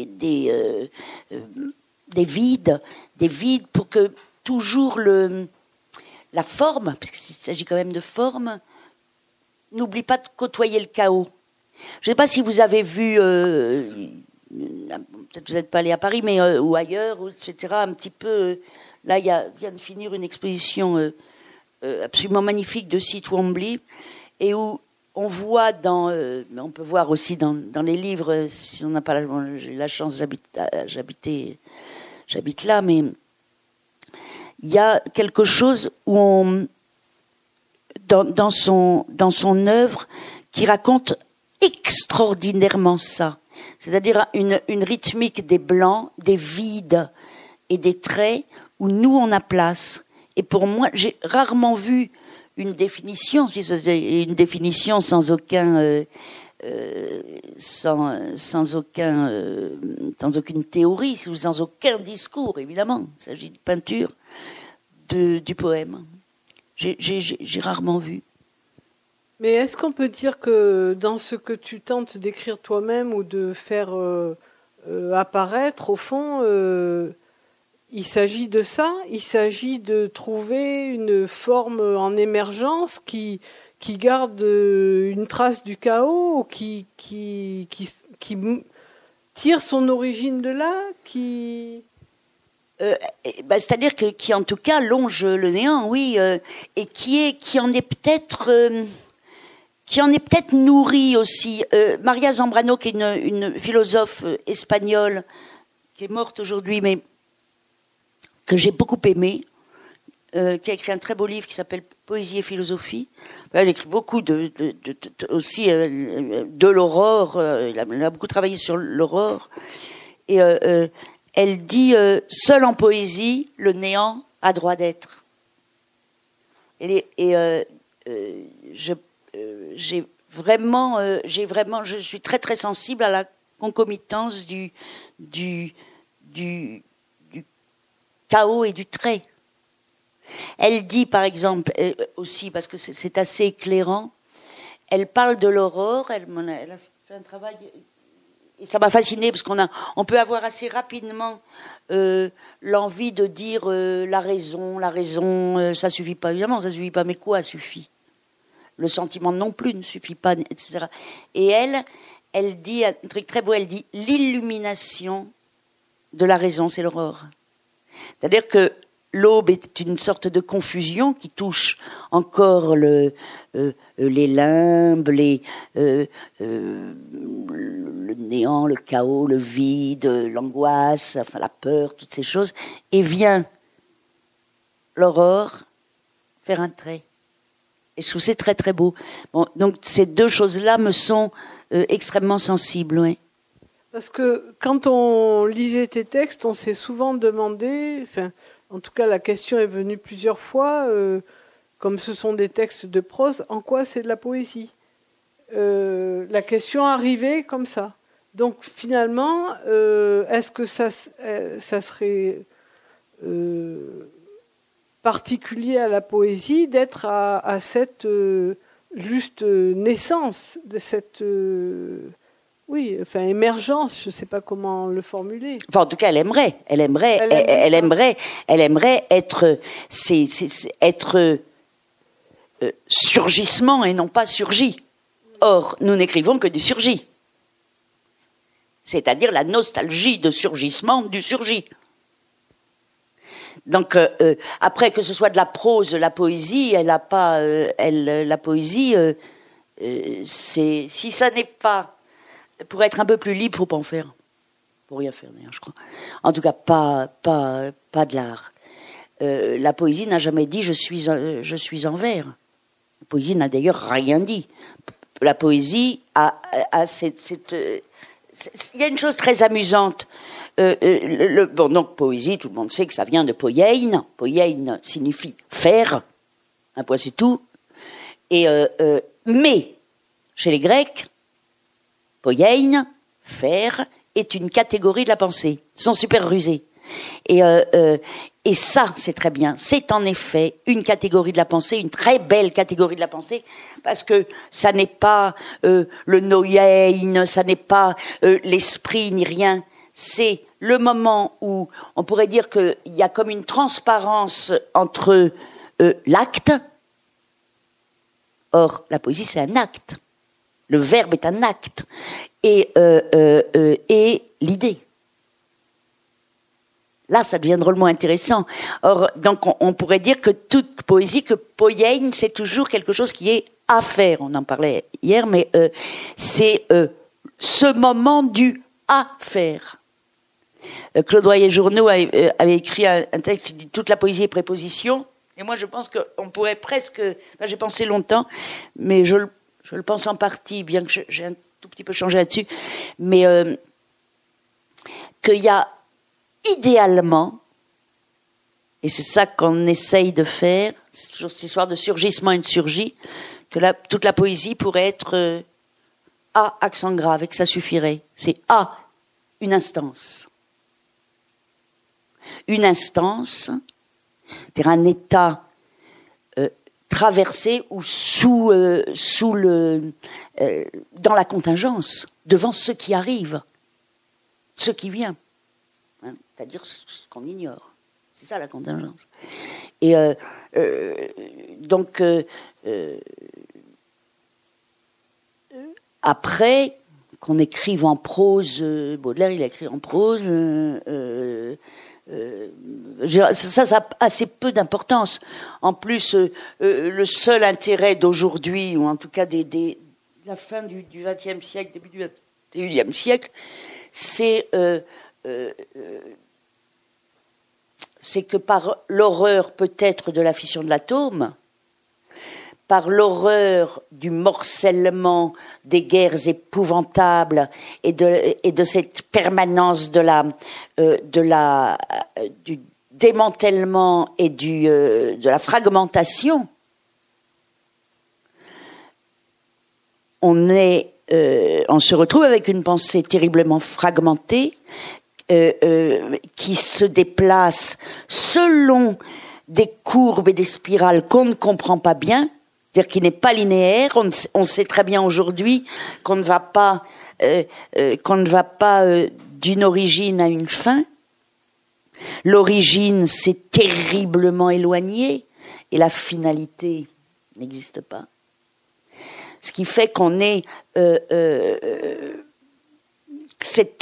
vides pour que toujours la forme, parce qu'il s'agit quand même de forme, n'oublie pas de côtoyer le chaos. Je ne sais pas si vous avez vu, peut-être vous n'êtes pas allé à Paris, mais ou ailleurs, etc. Un petit peu. Là, il vient de finir une exposition absolument magnifique de Cy Twombly, et où on voit on peut voir aussi dans les livres. Si on n'a pas j'ai la chance, j'habite là, mais il y a quelque chose où dans son œuvre qui raconte extraordinairement ça, c'est-à-dire une rythmique des blancs, des vides et des traits où nous on a place. Et pour moi, j'ai rarement vu une définition, si c'est une définition sans aucune théorie, sans aucun discours, évidemment. Il s'agit de peinture du poème. J'ai rarement vu. Mais est-ce qu'on peut dire que dans ce que tu tentes d'écrire toi-même ou de faire apparaître, au fond, il s'agit de ça ? Il s'agit de trouver une forme en émergence qui garde une trace du chaos, qui tire son origine de là, c'est-à-dire qui en tout cas longe le néant, oui, et qui en est peut-être nourri aussi. Maria Zambrano, qui est une philosophe espagnole, qui est morte aujourd'hui, mais que j'ai beaucoup aimé, qui a écrit un très beau livre qui s'appelle Poésie et philosophie. Elle écrit beaucoup aussi de l'aurore. Elle a beaucoup travaillé sur l'aurore. Et elle dit seul en poésie, le néant a droit d'être. Je suis très très sensible à la concomitance du chaos et du trait. Elle dit, par exemple, aussi, parce que c'est assez éclairant, elle parle de l'aurore, elle a fait un travail, et ça m'a fasciné, parce on peut avoir assez rapidement l'envie de dire la raison, ça suffit pas, évidemment, ça suffit pas, mais quoi suffit? Le sentiment non plus ne suffit pas, etc. Et elle dit un truc très beau, elle dit l'illumination de la raison, c'est l'aurore. C'est-à-dire que l'aube est une sorte de confusion qui touche encore les limbes, le néant, le chaos, le vide, l'angoisse, enfin la peur, toutes ces choses, et vient l'aurore faire un trait. Et je trouve c'est très très beau. Bon, donc ces deux choses-là me sont extrêmement sensibles, oui. Parce que quand on lisait tes textes, on s'est souvent demandé, en tout cas la question est venue plusieurs fois, comme ce sont des textes de prose, en quoi c'est de la poésie? La question arrivait comme ça. Donc finalement, est-ce que ça serait particulier à la poésie d'être à cette juste naissance de cette émergence, je ne sais pas comment le formuler. Enfin, en tout cas, elle aimerait être surgissement et non pas surgi. Or, nous n'écrivons que du surgi. C'est-à-dire la nostalgie de surgissement du surgi. Donc, après, que ce soit de la prose, la poésie, la poésie, si ça n'est pas, pour être un peu plus libre, faut pas en faire. Faut rien faire d'ailleurs, je crois. En tout cas, pas de l'art. La poésie n'a jamais dit je suis en vers. La poésie n'a d'ailleurs rien dit. La poésie a il y a une chose très amusante. Donc poésie, tout le monde sait que ça vient de poiein. Poiein signifie faire. Un point c'est tout. Mais chez les Grecs, poiein, faire, est une catégorie de la pensée. Ils sont super rusés. Et ça, c'est très bien. C'est en effet une catégorie de la pensée, une très belle catégorie de la pensée, parce que ça n'est pas le noïen, ça n'est pas l'esprit ni rien. C'est le moment où on pourrait dire qu'il y a comme une transparence entre l'acte. Or, la poésie, c'est un acte. Le verbe est un acte. Et l'idée. Là, ça devient drôlement intéressant. Or, donc, on pourrait dire que toute poésie, que poiein, c'est toujours quelque chose qui est à faire. On en parlait hier, mais c'est ce moment du à faire. Claude Royer-Journeau avait écrit un texte qui dit « Toute la poésie est préposition ». Et moi, je pense qu'on pourrait presque... Enfin, j'ai pensé longtemps, mais je le pense en partie, bien que j'ai un tout petit peu changé là-dessus, mais qu'il y a idéalement, et c'est ça qu'on essaye de faire, c'est toujours cette histoire de surgissement et de surgit, que toute la poésie pourrait être à accent grave et que ça suffirait. C'est à une instance. Une instance, c'est-à-dire un état traversé ou dans la contingence, devant ce qui arrive, ce qui vient. Hein, c'est-à-dire ce qu'on ignore. C'est ça la contingence. Et donc, après, qu'on écrive en prose, Baudelaire, il a écrit en prose, ça a assez peu d'importance. En plus, le seul intérêt d'aujourd'hui, ou en tout cas la fin du XXe siècle, début du XXIe siècle, c'est c'est que par l'horreur peut-être de la fission de l'atome, par l'horreur du morcellement des guerres épouvantables et de cette permanence du démantèlement et de la fragmentation, on se retrouve avec une pensée terriblement fragmentée qui se déplace selon des courbes et des spirales qu'on ne comprend pas bien, c'est-à-dire qui n'est pas linéaire. On sait très bien aujourd'hui qu'on ne va pas d'une origine à une fin. L'origine, c'est terriblement éloigné et la finalité n'existe pas. Ce qui fait qu'on ait cette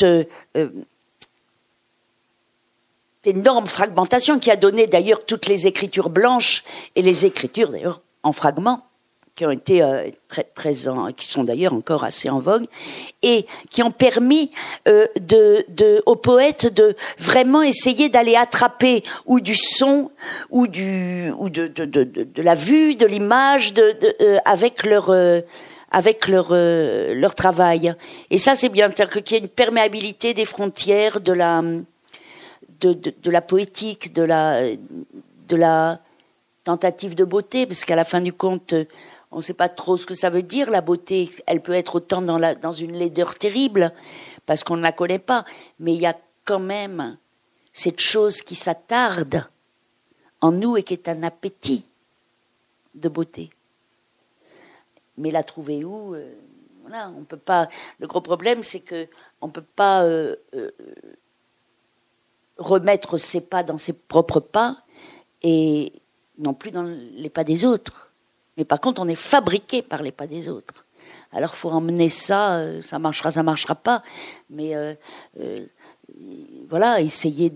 énorme fragmentation qui a donné d'ailleurs toutes les écritures blanches et les écritures d'ailleurs en fragments qui ont été qui sont d'ailleurs encore assez en vogue et qui ont permis aux poètes de vraiment essayer d'aller attraper ou du son ou de la vue, de l'image avec leur travail. Et ça c'est bien, c'est-à-dire qu'il y a une perméabilité des frontières de la poétique, de la tentative de beauté, parce qu'à la fin du compte, on ne sait pas trop ce que ça veut dire, la beauté. Elle peut être autant dans une laideur terrible, parce qu'on ne la connaît pas, mais il y a quand même cette chose qui s'attarde en nous et qui est un appétit de beauté. Mais la trouver où voilà, on peut pas. Le gros problème, c'est que on peut pas remettre ses pas dans ses propres pas et non plus dans les pas des autres. Mais par contre, on est fabriqué par les pas des autres. Alors, il faut emmener ça, ça marchera pas. Mais voilà, essayer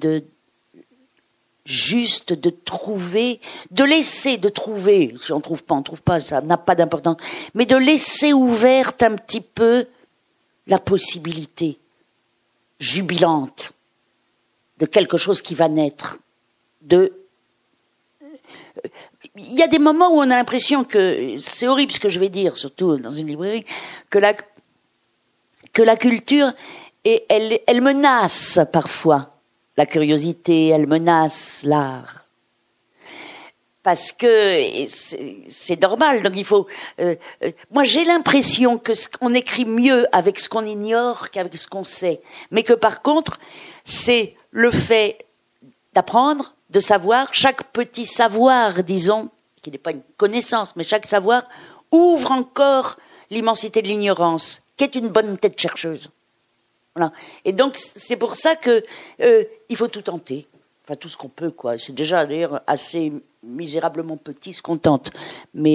juste de trouver, de trouver. Si on trouve pas, ça n'a pas d'importance. Mais de laisser ouverte un petit peu la possibilité jubilante de quelque chose qui va naître. Il y a des moments où on a l'impression que, c'est horrible ce que je vais dire, surtout dans une librairie, que la culture, elle menace parfois la curiosité, elle menace l'art. Parce que c'est normal, donc il faut... moi j'ai l'impression que on écrit mieux avec ce qu'on ignore qu'avec ce qu'on sait. Mais que par contre, c'est le fait d'apprendre, de savoir, chaque petit savoir, disons, qui n'est pas une connaissance, mais chaque savoir ouvre encore l'immensité de l'ignorance, qui est une bonne tête chercheuse. Voilà. Et donc, c'est pour ça que il faut tout tenter. Enfin, tout ce qu'on peut, quoi. C'est déjà, d'ailleurs, assez misérablement petit ce qu'on tente. Mais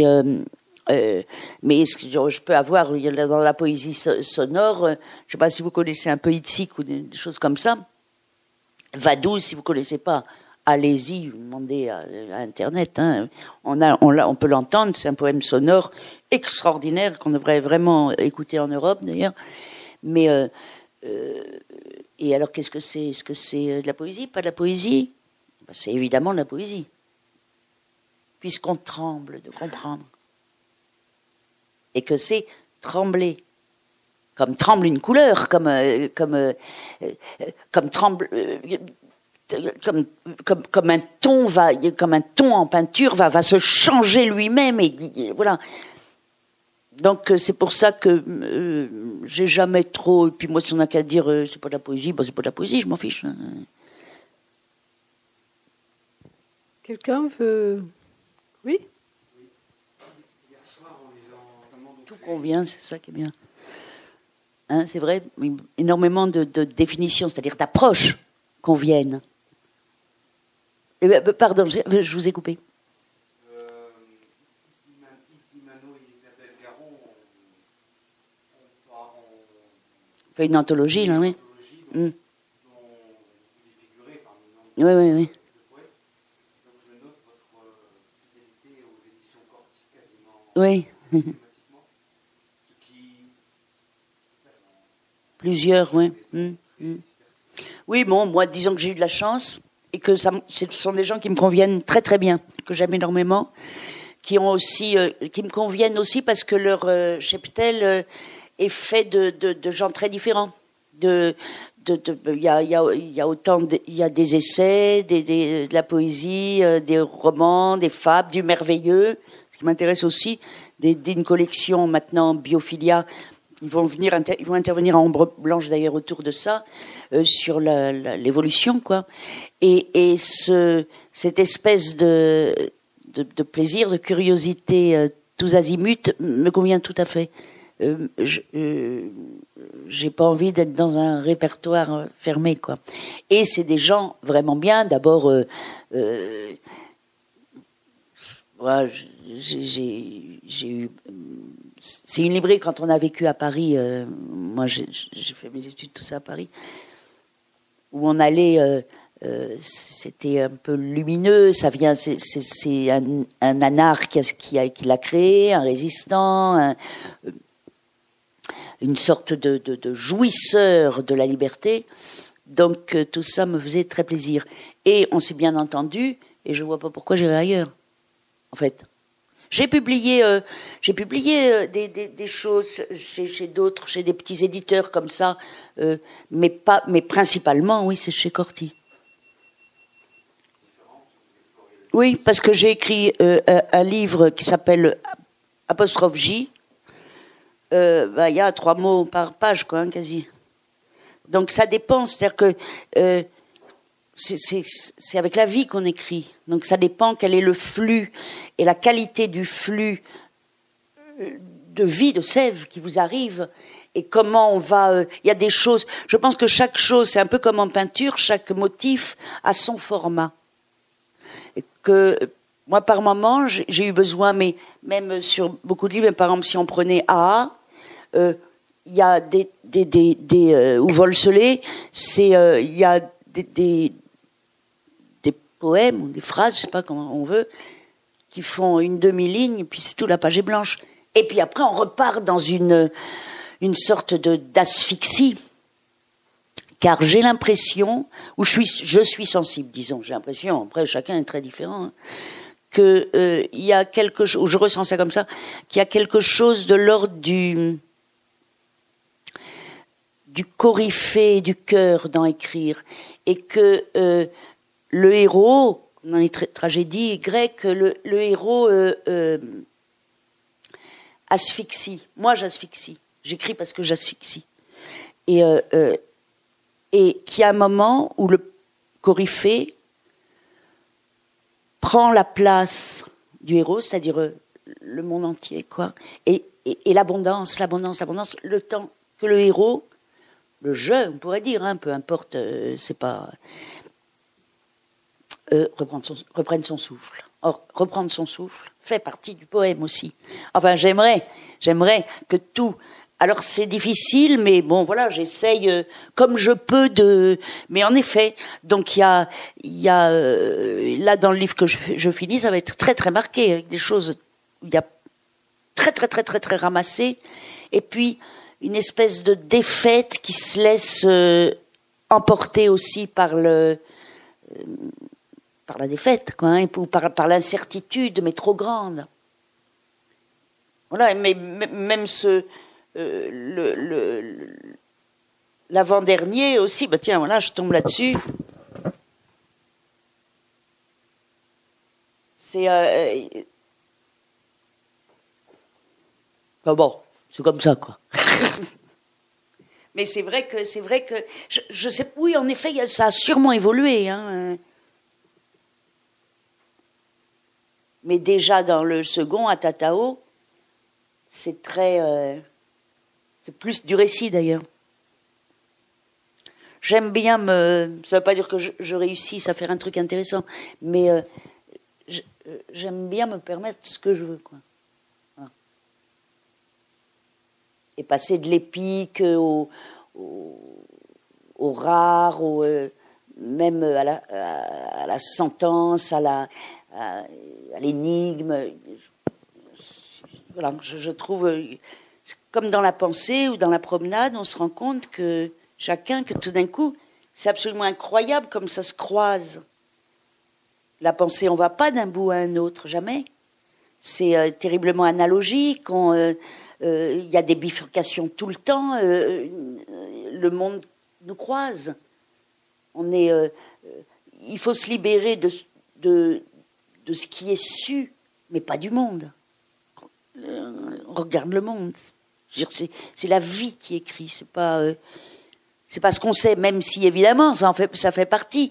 je peux avoir, dans la poésie sonore, je ne sais pas si vous connaissez un peu Itzik ou des choses comme ça. Vadou, si vous ne connaissez pas, allez-y, vous demandez à Internet. Hein. On peut l'entendre, c'est un poème sonore extraordinaire qu'on devrait vraiment écouter en Europe, d'ailleurs. Mais, et alors, qu'est-ce que c'est ? Est-ce que c'est de la poésie ? Pas de la poésie ? Ben, c'est évidemment de la poésie. Puisqu'on tremble de comprendre. Et que c'est trembler. Comme tremble une couleur, comme tremble... Comme un ton en peinture va se changer lui-même et voilà. Donc c'est pour ça que j'ai jamais trop. Et puis moi, si on n'a qu'à dire c'est pas de la poésie, c'est pas de la poésie, je m'en fiche. Quelqu'un veut. Oui. Hier soir, en lisant tout convient, c'est ça qui est bien. Hein, c'est vrai, énormément de définitions, c'est-à-dire d'approches conviennent. Pardon, je vous ai coupé. Mano et Isabelle Garon on fait une anthologie, là, oui. Dont vous y figurez parmi oui. de poètes. Donc je note votre fidélité aux éditions Corti quasiment systématiquement. Ce qui... Plusieurs, oui. Oui, bon, moi, disons que j'ai eu de la chance. et que ce sont des gens qui me conviennent très très bien, que j'aime énormément, qui me conviennent aussi parce que leur cheptel est fait de gens très différents. Il y a des essais, de la poésie, des romans, des fables, du merveilleux. Ce qui m'intéresse aussi, d'une collection maintenant Biophilia. Ils vont intervenir à Ombre Blanche d'ailleurs autour de ça, sur l'évolution, quoi. Et cette espèce de plaisir, de curiosité tous azimuts me convient tout à fait. J'ai pas envie d'être dans un répertoire fermé, quoi. Et c'est des gens vraiment bien. D'abord, j'ai eu. C'est une librairie quand on a vécu à Paris. Moi, j'ai fait mes études tout ça à Paris, où on allait. C'était un peu lumineux. Ça vient. C'est un nanar qui l'a créé, un résistant. Une sorte de jouisseur de la liberté. Donc tout ça me faisait très plaisir. Et on s'est bien entendu, et je vois pas pourquoi j'irais ailleurs, en fait. J'ai publié des choses chez d'autres, chez des petits éditeurs comme ça, mais principalement, oui, c'est chez Corti. Oui, parce que j'ai écrit un livre qui s'appelle Apostrophe J. Il y a 3 mots par page, quoi, hein, quasi. Donc ça dépend, c'est-à-dire que c'est avec la vie qu'on écrit. Donc ça dépend quel est le flux et la qualité du flux de vie, de sève qui vous arrive, et comment on va... Il y a des choses... Je pense que chaque chose, c'est un peu comme en peinture, chaque motif a son format. Et que moi, par moment, j'ai eu besoin, mais même sur beaucoup de livres, par exemple, si on prenait A, il y a ou Volselé, il y a des poèmes ou des phrases, je sais pas comment on veut, qui font une demi-ligne, et puis c'est tout, la page est blanche. Et puis après, on repart dans une sorte d'asphyxie, car j'ai l'impression, ou je suis sensible, disons, j'ai l'impression, après chacun est très différent, hein, que il y a quelque chose, ou je ressens ça comme ça, qu'il y a quelque chose de l'ordre du coryphée du cœur dans écrire, et que le héros, dans les tragédies grecques, le héros asphyxie. Moi, j'asphyxie. J'écris parce que j'asphyxie. Et qu'il y a un moment où le coryphée prend la place du héros, c'est-à-dire le monde entier, quoi. Et l'abondance, le temps que le héros, le jeu, on pourrait dire, hein, peu importe, c'est pas... reprenne son souffle. Or, reprendre son souffle fait partie du poème aussi. Enfin, j'aimerais que tout... Alors, c'est difficile, mais bon, voilà, j'essaye comme je peux de... Mais en effet, donc il y a là, dans le livre que je finis, ça va être très, très marqué, avec des choses... Il y a très, très, très, très, très ramassé. Et puis, une espèce de défaite qui se laisse emporter aussi par la défaite, quoi, hein, ou par l'incertitude, mais trop grande. Voilà, mais même l'avant-dernier aussi, bah tiens, voilà, je tombe là-dessus. C'est bon, c'est comme ça, quoi. Mais c'est vrai que je sais, oui, en effet, ça a sûrement évolué, hein. Mais déjà dans le second, à Tatao, c'est très, c'est plus du récit d'ailleurs. J'aime bien ça ne veut pas dire que je réussisse à faire un truc intéressant, mais j'aime bien me permettre ce que je veux, quoi. Voilà. Et passer de l'épique au rare, même à la sentence, à l'énigme. Voilà, je trouve, comme dans la pensée ou dans la promenade, on se rend compte que tout d'un coup, c'est absolument incroyable comme ça se croise. la pensée, on ne va pas d'un bout à un autre, jamais. C'est terriblement analogique, il y a des bifurcations tout le temps, le monde nous croise. Il faut se libérer de ce qui est su, mais pas du monde. On regarde le monde. C'est la vie qui écrit, c'est pas ce qu'on sait, même si évidemment ça fait partie.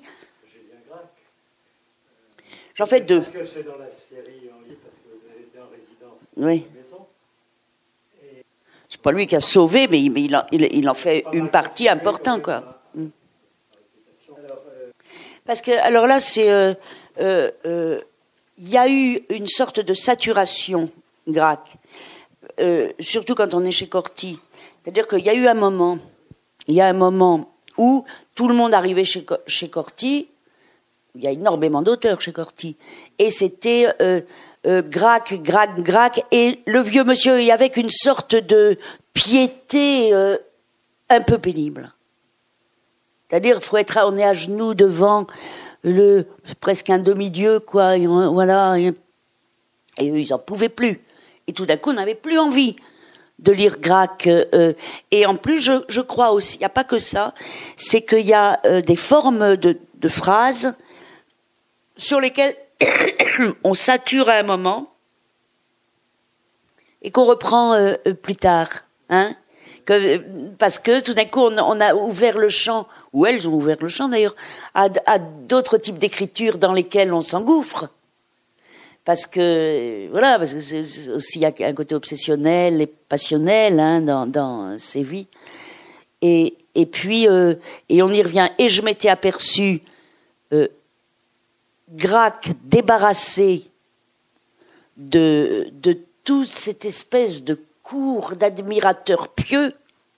J'en fais deux. Parce que c'est dans la série en livre, parce que vous avez été en résidence oui. à la maison. C'est pas lui qui a sauvé, mais il en fait une partie importante, quoi. Parce que, alors là, c'est... il y a eu une sorte de saturation, Gracq, surtout quand on est chez Corti. C'est-à-dire qu'il y a eu un moment où tout le monde arrivait chez Corti. Il y a énormément d'auteurs chez Corti. Et c'était Gracq, et le vieux monsieur, et avec une sorte de piété un peu pénible. C'est-à-dire, on est à genoux devant presque un demi-dieu, quoi. Et, voilà. Et eux, ils n'en pouvaient plus. Et tout d'un coup, on n'avait plus envie de lire Gracq. Et en plus, je crois aussi, il n'y a pas que ça, c'est qu'il y a des formes de phrases sur lesquelles on sature à un moment et qu'on reprend plus tard. Hein, parce que tout d'un coup, on a ouvert le champ, ou elles ont ouvert le champ d'ailleurs, à d'autres types d'écriture dans lesquelles on s'engouffre. Parce que c'est aussi il y a un côté obsessionnel et passionnel dans ces vies. Et puis, et on y revient. Et je m'étais aperçu Gracq débarrassé de toute cette espèce de cour d'admirateurs pieux.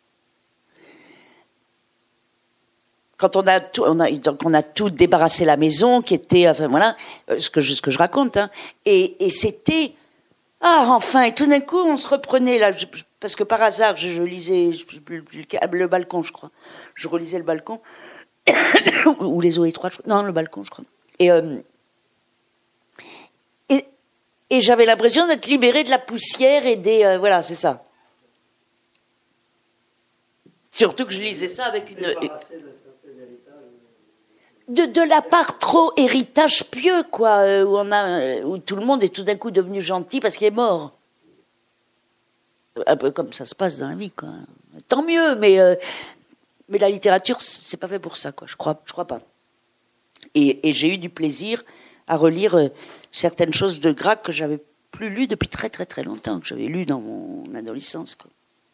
Quand on a tout débarrassé la maison, qui était, enfin voilà, ce que je raconte, hein, et c'était, enfin, et tout d'un coup, on se reprenait là, parce que par hasard, je lisais le balcon, je crois. Je relisais le balcon, ou les eaux étroites, non, le balcon, je crois. Et j'avais l'impression d'être libérée de la poussière et des... voilà, c'est ça. Surtout que je lisais ça avec une... De la part trop héritage pieux, quoi, où tout le monde est tout d'un coup devenu gentil parce qu'il est mort. Un peu comme ça se passe dans la vie, quoi. Tant mieux, mais la littérature, c'est pas fait pour ça, quoi. Je crois pas. Et j'ai eu du plaisir à relire certaines choses de Gracq que j'avais plus lues depuis très très très longtemps, que j'avais lues dans mon adolescence, quoi.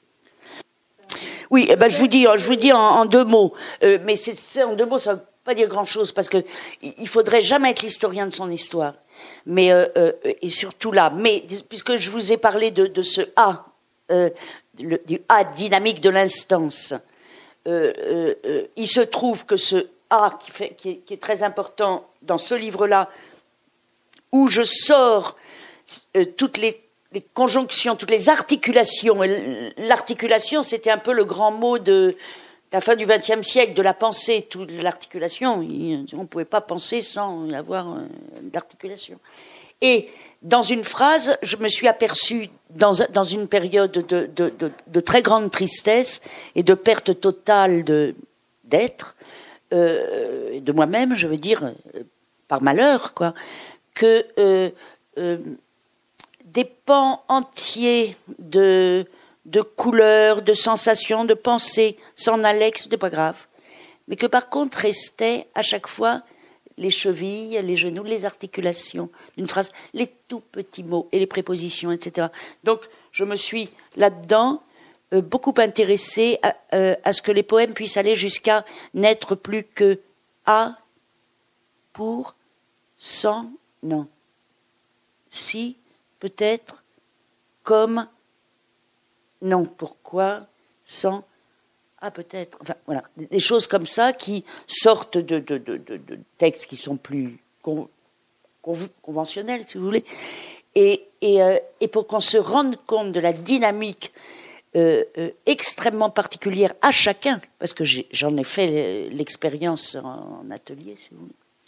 Oui, je vous dis en deux mots, mais c'est en deux mots, ça ne veut pas dire grand-chose, parce que il faudrait jamais être l'historien de son histoire, mais et surtout là. Mais puisque je vous ai parlé de ce A, du A dynamique de l'instance, il se trouve que ce A qui est très important dans ce livre-là, où je sors toutes les conjonctions, toutes les articulations. Et l'articulation, c'était un peu le grand mot de la fin du XXe siècle, de la pensée. Toute l'articulation, on ne pouvait pas penser sans avoir d'articulation. Et dans une phrase, je me suis aperçue, dans une période de très grande tristesse et de perte totale d'être, de moi-même, je veux dire, par malheur, quoi, que des pans entiers de couleurs, de sensations, de pensées s'en allaient, que c'était pas grave, mais que par contre restaient à chaque fois les chevilles, les genoux, les articulations d'une phrase, les tout petits mots et les prépositions, etc. Donc je me suis là-dedans beaucoup intéressée à ce que les poèmes puissent aller jusqu'à n'être plus que à, pour, sans, non. Si, peut-être, comme, non, pourquoi, sans, peut-être, enfin voilà, des choses comme ça qui sortent de textes qui sont plus conventionnels, si vous voulez, et pour qu'on se rende compte de la dynamique extrêmement particulière à chacun, parce que j'en ai fait l'expérience en atelier, si vous voulez,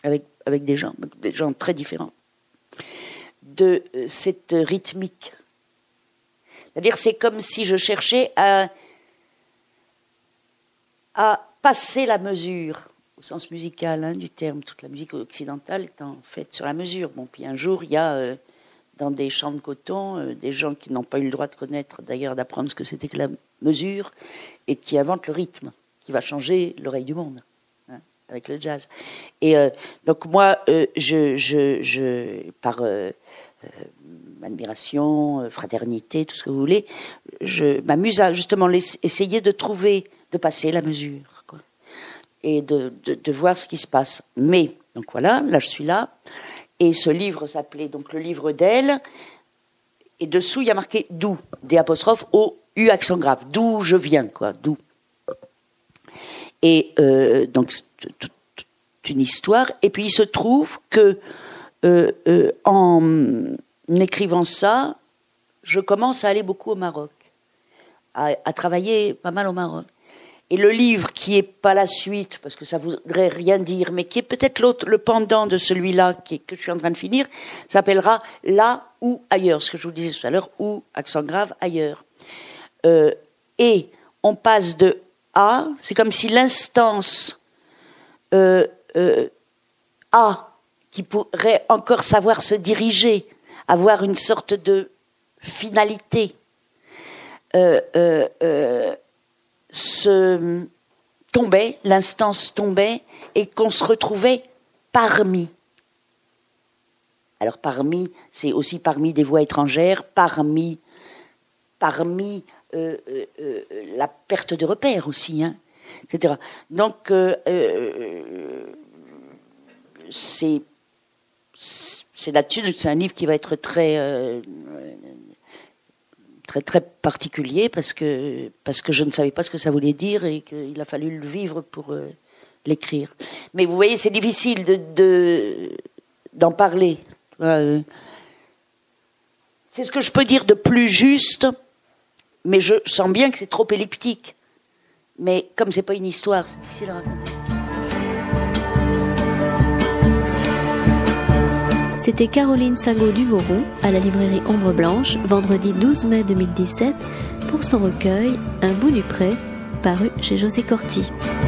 avec des gens très différents, de cette rythmique. C'est-à-dire, c'est comme si je cherchais à passer la mesure, au sens musical du terme, toute la musique occidentale étant faite sur la mesure. Bon, puis un jour, il y a dans des champs de coton des gens qui n'ont pas eu le droit de connaître, d'ailleurs, d'apprendre ce que c'était que la mesure, et qui inventent le rythme, qui va changer l'oreille du monde, avec le jazz. Et donc moi, par admiration, fraternité, tout ce que vous voulez, je m'amuse à justement essayer de passer la mesure, quoi, et de voir ce qui se passe. Mais, donc voilà, là je suis là, et ce livre s'appelait donc le livre d'elle, et dessous il y a marqué d'où, D' O U accent grave, d'où je viens, quoi, d'où. Et donc toute une histoire, et puis il se trouve que en écrivant ça, je commence à aller beaucoup au Maroc, à travailler pas mal au Maroc. Et le livre qui est pas la suite, parce que ça voudrait rien dire, mais qui est peut-être le pendant de celui-là que je suis en train de finir, s'appellera Là ou ailleurs, ce que je vous disais tout à l'heure, ou accent grave ailleurs. Et on passe de A, c'est comme si l'instance A, qui pourrait encore savoir se diriger, avoir une sorte de finalité, l'instance tombait, et qu'on se retrouvait parmi. Alors parmi, c'est aussi parmi des voix étrangères, parmi la perte de repères aussi, etc. Donc c'est là-dessus, c'est un livre qui va être très particulier, parce que je ne savais pas ce que ça voulait dire, et qu'il a fallu le vivre pour l'écrire. Mais vous voyez, c'est difficile d'en parler. C'est ce que je peux dire de plus juste, mais je sens bien que c'est trop elliptique. Mais comme c'est pas une histoire, c'est difficile à raconter. C'était Caroline Sagot du Voron à la librairie Ombre Blanche, vendredi 12 mai 2017, pour son recueil Un bout du pré, paru chez José Corti.